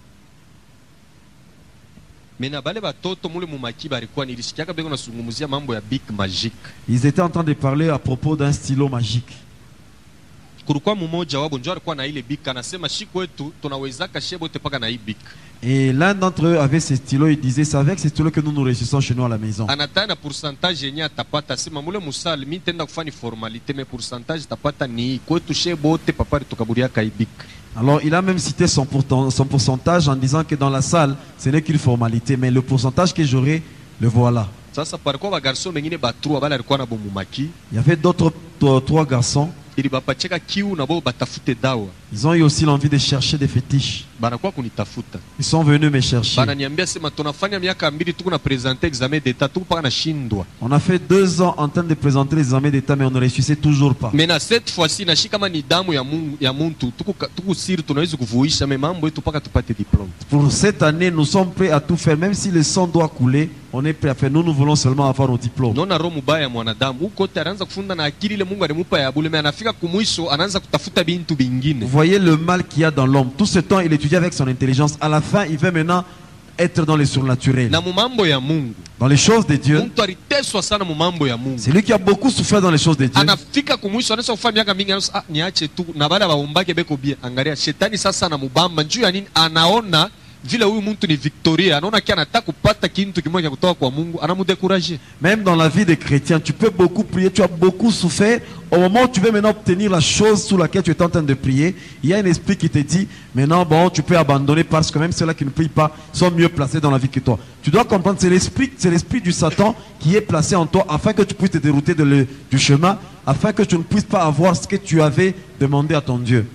Mena bale batoto mule mumaki balikuwa nilisikiaka beko nasungumuzia mambo ya big magic. Ils étaient en train de parler à propos d'un stylo magique. Kulikuwa mmoja wao ndio alikuwa na ile big, anasema shiku wetu tunawezaka shebo tepaka na hii big. Et l'un d'entre eux avait ce stylo, il disait c'est avec ce stylo que nous nous réussissons chez nous à la maison. Anataka na pourcentage yenye atapata, sema mule musali mimi tenda kufanya formalité mais pourcentage tapata ni kwetu shebo te papa tukaburia ka hii big. Alors il a même cité son, pourtant, son pourcentage en disant que dans la salle, ce n'est qu'une formalité, mais le pourcentage que j'aurai, le voilà. Sasa parikuwa ba garçon mengine ba trois bale alikuwa na bomumaki. Il y avait d'autres trois garçons. Ili bapacheka kiu na bo batafute dawa. Ils ont eu aussi l'envie de chercher des fétiches. Banakuwa kunitafuta. Ils sont venus me chercher. Bananiambia sema tunafanya miaka mbili tuko na présenter examen d'état tuko paka na shindwa. On a fait deux ans en train de présenter les examens d'état mais on ne réussissait toujours pas. Mais na cette fois-ci nashi kama ni damu ya Mungu ya muntu tuko tuko siri tunaweza kuvuisha mais mambo yetu paka tupate diplôme. Pour cette année, nous sommes prêts à tout faire même si le sang doit couler, on est prêt à faire. Nous nous voulons seulement avoir nos diplômes. Nona roho mbaya mwanadamu huko anaanza kufunda na akili ile Mungu alimupa ya bure mais anafika kumwisho anaanza kutafuta bintu bingine. Vous voyez le mal qu'il y a dans l'homme. Tout ce temps, il étudie avec son intelligence. À la fin, il veut maintenant être dans les surnaturels. Na mumambo ya Mungu. Dans les choses de Dieu. Mtu aliteswa sana mumambo ya Mungu. C'est lui qui a beaucoup souffert dans les choses de Dieu. Anafika kumwisho anaanza kufanya miaka mingi anaanza ah, niache tu na bale baombake beko bia. Angalia shetani sasa na mubamba njoo ya nini anaona vile huyu mtu ni Victoria, anaona kia anataka kupata kitu kimoja kutoka kwa Mungu, anamudécourager. Même dans la vie des chrétiens, tu peux beaucoup prier, tu as beaucoup souffert. Au moment où tu veux maintenant obtenir la chose sur laquelle tu es en train de prier, il y a un esprit qui te dit, maintenant bon, tu peux abandonner parce que même ceux-là qui ne prient pas sont mieux placés dans la vie que toi. Tu dois comprendre, c'est l'esprit, c'est l'esprit du Satan qui est placé en toi afin que tu puisses te dérouter de le, du chemin, afin que tu ne puisses pas avoir ce que tu avais demandé à ton Dieu.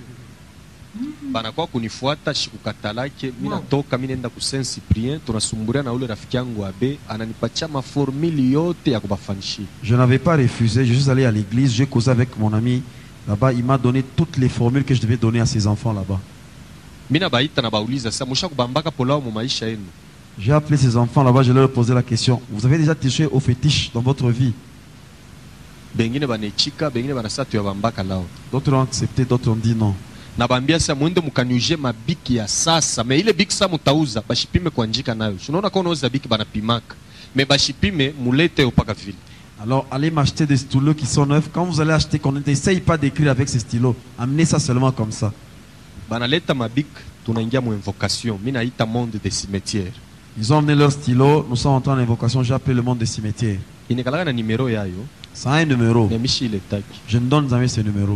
Banakuwa kunifuata shikukatalake mimi natoka mimi naenda ku Saint Cyprien tunasumburia na ule rafiki yangu abe ananipatia maformuli yote ya kubafanishia. Je n'avais pas refusé, je suis allé à l'église, j'ai causé avec mon ami là-bas, il m'a donné toutes les formules que je devais donner à ses enfants là-bas. Mimi nabaita na bauliza sasa mshakubambaka polao mu maisha yenu. J'ai appelé ses enfants là-bas, je leur ai posé la question, vous avez déjà touché au fétiche dans votre vie? Bengine banechika, bengine banasa tu yabambaka lao. D'autres ont accepté, d'autres ont dit non. Nabambia sasa mwende mkanyuje mabiki ya sasa me ile biki sasa mutauza bashipime kwa njika nayo unaona kwa unauza biki banapimaka me bashipime mulete upaka vile. Alors allez m'acheter des stylos qui sont neufs. Quand vous allez acheter, qu'on n'essaye pas d'écrire avec ces stylos, amenez ça seulement comme ça. Banaleta mabiki tunaingia mu invocation mimi naita monde des cimetières. Ils ont amené leurs stylos, nous sommes en train d'invocation, j'ai appelé le monde des cimetières. Inekalaka na numero yayo. Ça a un numéro. Je ne donne jamais ce numéro.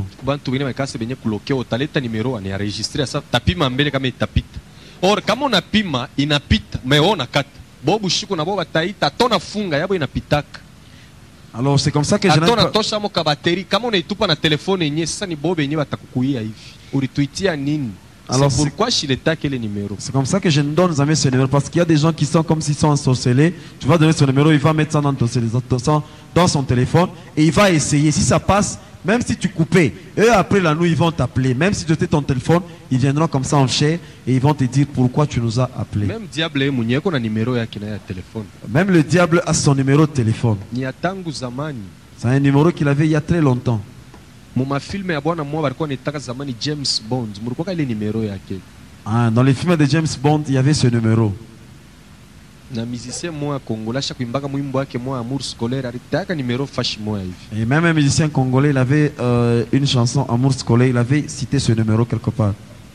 Or kama unapima inapita meona kata. Bobu shiku na boba taita tona funga yabo inapitaka. Alors c'est comme ça que je n'ai pas tosha mo ka batterie kama unaitupa na telefone yenyewe sasa ni bobe yenyewe batakukuia hivi. Ulituitia nini? Alors c'est pourquoi shiletake le numéro. C'est comme ça que je ne donne jamais ce numéro parce qu'il y a des gens qui sont comme s'ils sont ensorcelés. Tu vas donner son numéro, il va mettre ça dans, ton, dans son téléphone et il va essayer. Si ça passe, même si tu coupais, eux après la nuit ils vont t'appeler. Même si tu étais ton téléphone, ils viendront comme ça en chair et ils vont te dire pourquoi tu nous as appelé. Même diable est mwenye kuna numéro yake na ya téléphone. Même le diable a son numéro de téléphone. Ni atangu zamani. C'est un numéro qu'il avait il y a très longtemps. Muma filme ya bwana mmoja alikuwa anataka zamani James Bond. Mlikuwa ile numéro yake. Ah, dans les films de James Bond, il y avait ce numéro. Na musicien moi congolais chaque imbaka mwimbo wake moi Amour scolaire alitaka numéro fashi moi hivi. Et même un musicien congolais, il avait euh, une chanson Amour scolaire, il avait cité ce numéro quelque part.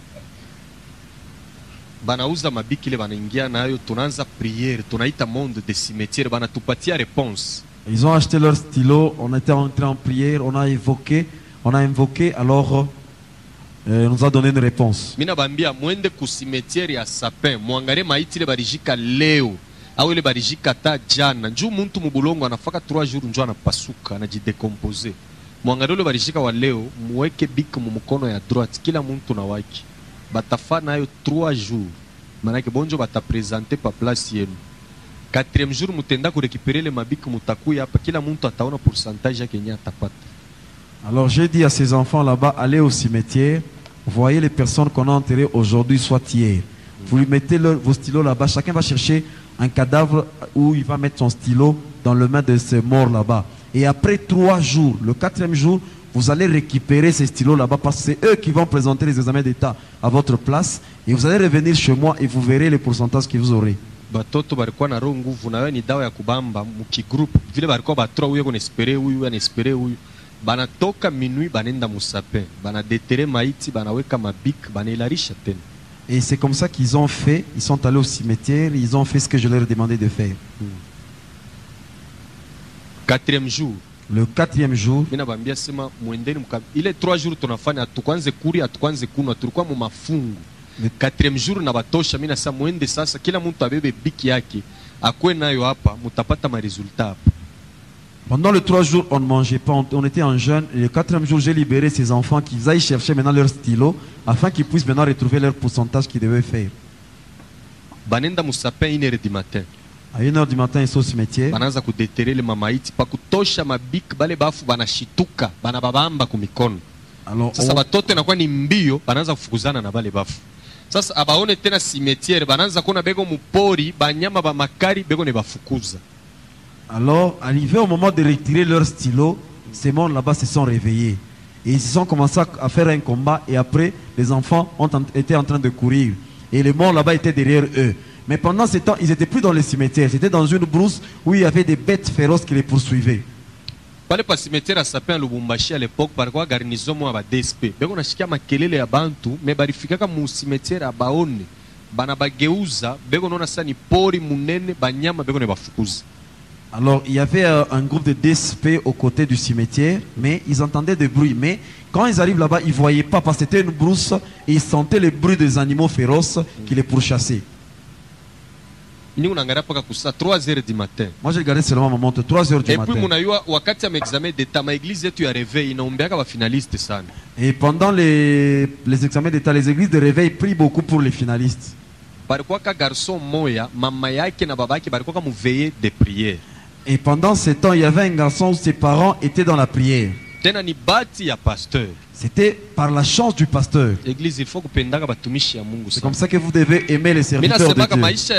Banauza mabiki ile banaingia nayo tunaanza prière, tunaita monde des cimetières bana tupatia réponse. Ils ont acheté leur stylo, on était entré en prière, on a évoqué, on a invoqué, alors euh, nous a donné une réponse. Mina bambia mwende ku cimetière ya sapin, muangalie maiti ile barijika leo au ile barijika ta jana. Njoo muntu mubulongo anafaka trois jours njoo anapasuka anajidecomposer. Muangalie ile barijika wa leo, muweke biki mu mkono ya droite, kila muntu na waki. Batafa nayo trois jours. Manake bonjo bata présenter pa place yenu. Quatrième jour mutenda kurekipere le mabiki mutakuya hapa, kila mtu ataona pourcentage yake yenye atapata. Alors j'ai dit à ces enfants là-bas, allez au cimetière, voyez les personnes qu'on a enterrées aujourd'hui, soit hier. Vous lui mettez leur, vos stylos là-bas, chacun va chercher un cadavre où il va mettre son stylo dans le main de ces morts là-bas. Et après trois jours, le quatrième jour, vous allez récupérer ces stylos là-bas parce que c'est eux qui vont présenter les examens d'état à votre place. Et vous allez revenir chez moi et vous verrez les pourcentages que vous aurez. Batoto barikuwa na roho nguvu, na wewe ni dawa ya kubamba mukigroup vile barikuwa batro huyo kunespere huyu anespere huyu banatoka minui banenda musape banadetere maiti banaweka mabik banailarisha tena. Et c'est comme ça qu'ils ont fait. Ils sont allés au cimetière, ils ont fait ce que je leur ai demandé de faire. Hmm. Quatrième jour. Le quatrième jour, mina bambia sema muendeni mkab ile trois jours tunafanya atukwanze kuri atukwanze kuno tulikuwa mu mafungu. Le quatrième jour na batosha mina sasa muende sasa kila mtu abebe biki yake akwe nayo hapa mutapata ma résultats hapa. Pendant les trois jours, on ne mangeait pas, on, on était en jeûne. Et le quatrième jour, j'ai libéré ces enfants qui aillent chercher maintenant leur stylo afin qu'ils puissent maintenant retrouver leur pourcentage qu'ils devaient faire. Banenda musapin une heure du matin. À une heure du matin, ils sont au cimetière. Banaanza kudetere le mamaiti pa kutosha mabik bale bafu banashituka banababamba kumikono. Alors sasa batoto inakuwa ni mbio banaanza kufukuzana na bale bafu. Sasa abaone tena cimetière banaanza kuna bego mupori banyama ba makari bego ne bafukuza. Alors, arrivé au moment de retirer leur stylo, ces morts là-bas se sont réveillés. Et ils se sont commencés à faire un combat. Et après, les enfants ont été en train de courir. Et les morts là-bas étaient derrière eux. Mais pendant ce temps, ils n'étaient plus dans le cimetière. C'était dans une brousse où il y avait des bêtes féroces qui les poursuivaient. Pale pa cimetière à Sapin Lubumbashi à l'époque, par quoi garnison mo aba D S P. Beko nashikia makelele ya bantu, me barifikaka mu cimetière abaone. Bana bageuza, beko nona sani pori munene banyama beko ne bafukuza. Alors, il y avait euh, un groupe de D S P aux côtés du cimetière, mais ils entendaient des bruits. Mais quand ils arrivent là-bas, ils ne voyaient pas parce que c'était une brousse et ils sentaient les bruits des animaux féroces qui les pourchassaient. trois heures du matin. Moi, j'ai regardé seulement ma montre, trois heures du et matin. Et puis, wakati ya examen d'état, ma église yetu ya réveil, inaombeaka ba finaliste sana. Et pendant les, les examens d'état, les églises de réveil prient beaucoup pour les finalistes. Barikuwaka garçon moya, mama yake na babake barikuwaka mu veillée de prière. Et pendant ce temps, il y avait un garçon où ses parents étaient dans la prière. C'était par la chance du pasteur. C'est comme ça que vous devez aimer les serviteurs de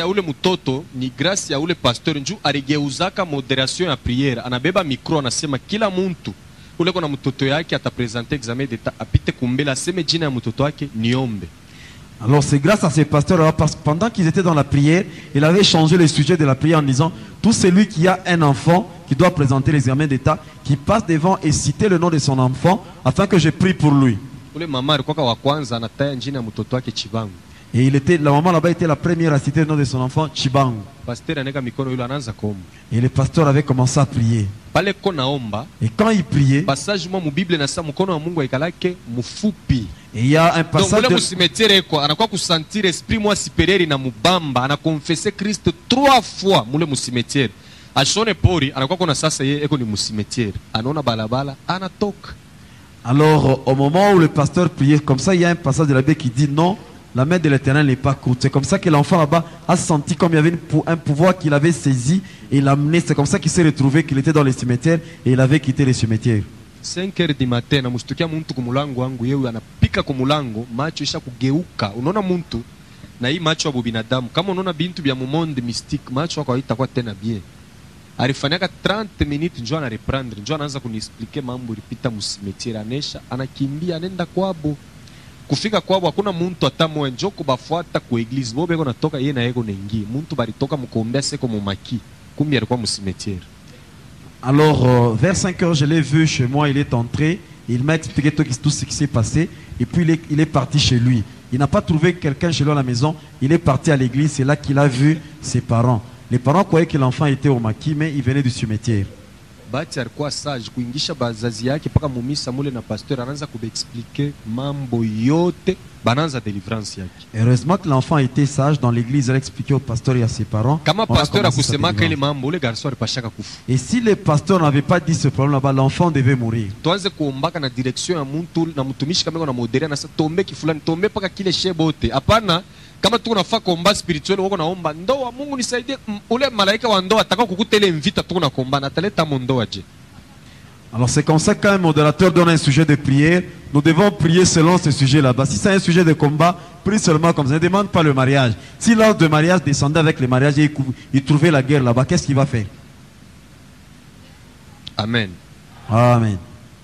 Dieu. Alors c'est grâce à ces pasteurs, parce que pendant qu'ils étaient dans la prière, il avait changé le sujet de la prière en disant, tout celui qui a un enfant qui doit présenter l'examen d'état, qui passe devant et citer le nom de son enfant, afin que je prie pour lui. Et il était, la maman là-bas était la première à citer le nom de son enfant, Chibangu. Et le pasteur avait commencé à prier. Et quand il priait, et il y a un passage de... cimetière anakuwa kusentir esprit moi supérieur na mubamba anakonfesser Christ trois fois mule mu cimetière ashone pori anakuwa kuna sasa yeye eko ni mu cimetière anaona balabala anatoka. Alors au moment où le pasteur priait comme ça, il y a un passage de la Bible qui dit non, la main de l'Éternel n'est pas courte. C'est comme ça que l'enfant là-bas a senti comme il y avait un pouvoir qu'il avait saisi et l'a amené. C'est comme ça qu'il s'est retrouvé qu'il était dans le cimetière et il avait quitté le cimetière. cinq heures du matin namushtukia muntu kumulango wangu yeye anapika kumulango macho isha kugeuka. Unaona muntu na hii macho ya binadamu kama unaona bintu bya monde mystique macho yako haitakuwa tena bien. Alifanyaka trente minutes njoo ana reprendre njoo anaanza kuniexpliquer mambo ilipita musimetiera anesha anakimbia anaenda kwabo. Kufika kwabo hakuna muntu atamoe njoo kubafuata ku eglise bobe beko natoka yeye na yego nengi muntu balitoka mukombea seko mumaki kumbi alikuwa musimetiera. Alors, euh, vers cinq heures, je l'ai vu chez moi, il est entré, il m'a expliqué tout, tout ce qui s'est passé, et puis il est, il est parti chez lui. Il n'a pas trouvé quelqu'un chez lui à la maison, il est parti à l'église, c'est là qu'il a vu ses parents. Les parents croyaient que l'enfant était au maquis, mais il venait du cimetière. Bati alikuwa sage kuingisha bazazi yake paka mumisa mule na pasteur anaanza kuexpliquer mambo yote bananza délivrance yake. Heureusement que l'enfant était sage dans l'église, il a expliqué au pasteur et à ses parents. Kama pasteur akusemaka ile mambo ule garçon alipashaka kufa. Et si le pasteur n'avait pas dit ce problème là-bas, l'enfant devait mourir. Tuanze kuombaka na direction ya muntu na mtumishi kama na modérer na tombe kifulani tombe paka kile shebote. Hapana kama tuko nafaa combat spirituel wako naomba ndoa, Mungu nisaidie, ule malaika wa ndoa ataka kukutele invita tuko na komba na taleta mondoa je. Alors c'est comme ça qu'un modérateur donne un sujet de prière, nous devons prier selon ce sujet là-bas. Si c'est un sujet de combat, prie seulement comme ça, ne demande pas le mariage. Si l'ordre de mariage descendait avec le mariage et il trouvait la guerre là-bas, qu'est-ce qu'il va faire? Amen. Amen.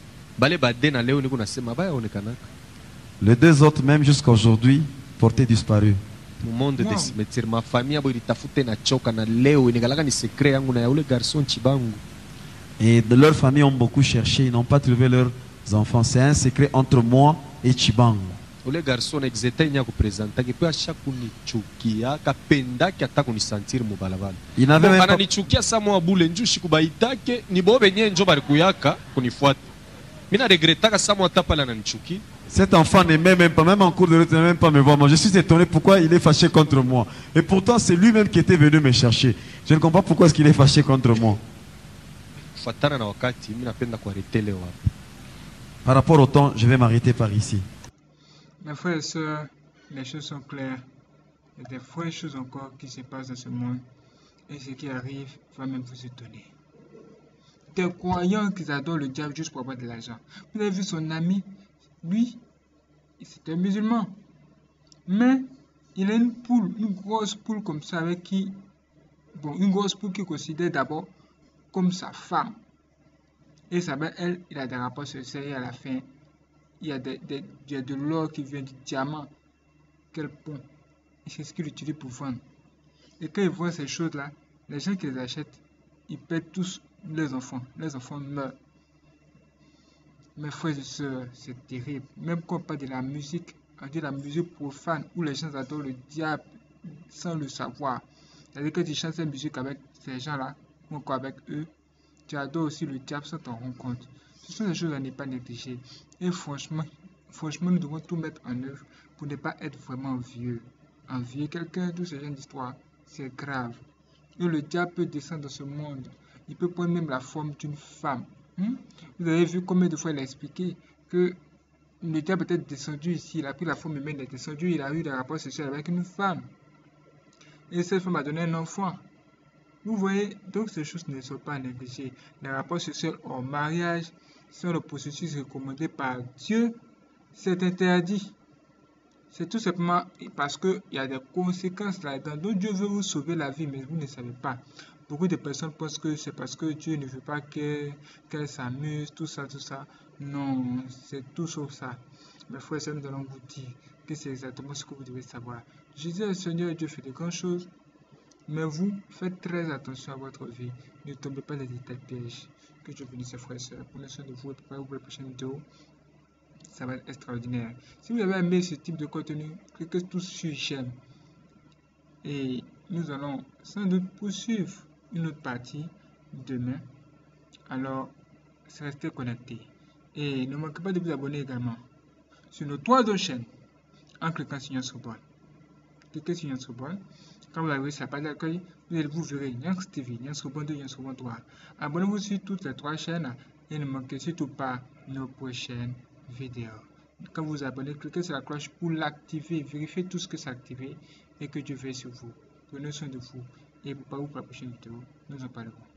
Les deux autres, même jusqu'à aujourd'hui, portés disparus. Mon monde de cimetière, ma famille a été na choka na leo inagalaka ni secret yangu na yule garçon chibangu. Et de leurs familles ont beaucoup cherché, ils n'ont pas trouvé leurs enfants. C'est un secret entre moi et Chibangu. Ule garçon exete nya ko présenter que peut acha kunichukia kapenda ki ata kunisentir mu balabala. Il n'avait même pas ananichukia sa mo abule njushi kubaitake ni bobe nye njo bari kuyaka kunifuata. Mina regretta ka sa mo ata pala ananichukia. Cet enfant n'aimait même pas, même en cours de route, ne même pas me voir. Moi, je suis étonné pourquoi il est fâché contre moi. Et pourtant, c'est lui-même qui était venu me chercher. Je ne comprends pas pourquoi est-ce qu'il est fâché contre moi. Par rapport au temps, je vais m'arrêter par ici. Mes frères et sœurs, les choses sont claires. Il y a des vraies choses encore qui se passent dans ce monde. Et ce qui arrive va même vous étonner. Des croyants qui adorent le diable juste pour avoir de l'argent. Vous avez vu son ami? Lui, c'était un musulman. Mais il a une poule, une grosse poule comme ça, avec qui, bon, une grosse poule qu'il considère d'abord comme sa femme. Et ça, ben, elle, il a des rapports sexuels et à la fin, il y a, des, des, il y a de l'or qui vient du diamant. Quel pont. C'est ce qu'il utilise pour vendre. Et quand ils voient ces choses-là, les gens qui les achètent, ils perdent tous les enfants. Les enfants meurent. Mes frères et sœurs, c'est terrible. Même quand on parle de la musique, on dit la musique profane, où les gens adorent le diable sans le savoir. C'est-à-dire que tu chantes cette musique avec ces gens-là, ou encore avec eux, tu adores aussi le diable sans t'en rendre compte. Ce sont des choses à ne pas négliger. Et franchement, franchement, nous devons tout mettre en œuvre pour ne pas être vraiment vieux. Envier quelqu'un, tous ces genre d'histoire, c'est grave. Et le diable peut descendre dans ce monde. Il peut prendre même la forme d'une femme. Hmm? Vous avez vu combien de fois il a expliqué que le diable peut être descendu ici, il a pris la forme humaine, il est descendu, il a eu des rapports sexuels avec une femme. Et cette femme a donné un enfant. Vous voyez, donc ces choses ne sont pas négligées. Les rapports sexuels hors mariage sont le processus recommandé par Dieu. C'est interdit. C'est tout simplement parce qu'il y a des conséquences là-dedans. Donc Dieu veut vous sauver la vie, mais vous ne savez pas. Beaucoup de personnes pensent que c'est parce que Dieu ne veut pas qu'elle qu'elle s'amuse, tout ça, tout ça. Non, c'est tout sauf ça. Mes frères et sœurs, nous allons vous dire que c'est exactement ce que vous devez savoir. Je dis au Seigneur, Dieu fait de grandes choses, mais vous, faites très attention à votre vie. Ne tombez pas dans des tels pièges. Que Dieu bénisse ses frères et sœurs. Prenez soin de vous et préparez-vous pour la prochaine vidéo. Ça va être extraordinaire. Si vous avez aimé ce type de contenu, cliquez tous sur j'aime. Et nous allons sans doute poursuivre une autre partie demain. Alors, restez connectés. Et ne manquez pas de vous abonner également sur nos trois autres chaînes en cliquant sur Nyansobol. Cliquez sur Nyansobol. Quand vous arrivez sur la page d'accueil, vous, vous verrez Nyans T V, Nyansobol deux, Nyansobol trois. Abonnez-vous sur toutes les trois chaînes et ne manquez surtout pas nos prochaines vidéos. Quand vous vous abonnez, cliquez sur la cloche pour l'activer. Vérifiez tout ce que c'est activé et que Dieu veille sur vous. Prenez soin de vous et préparez-vous pour la prochaine vidéo. Nous en parlerons.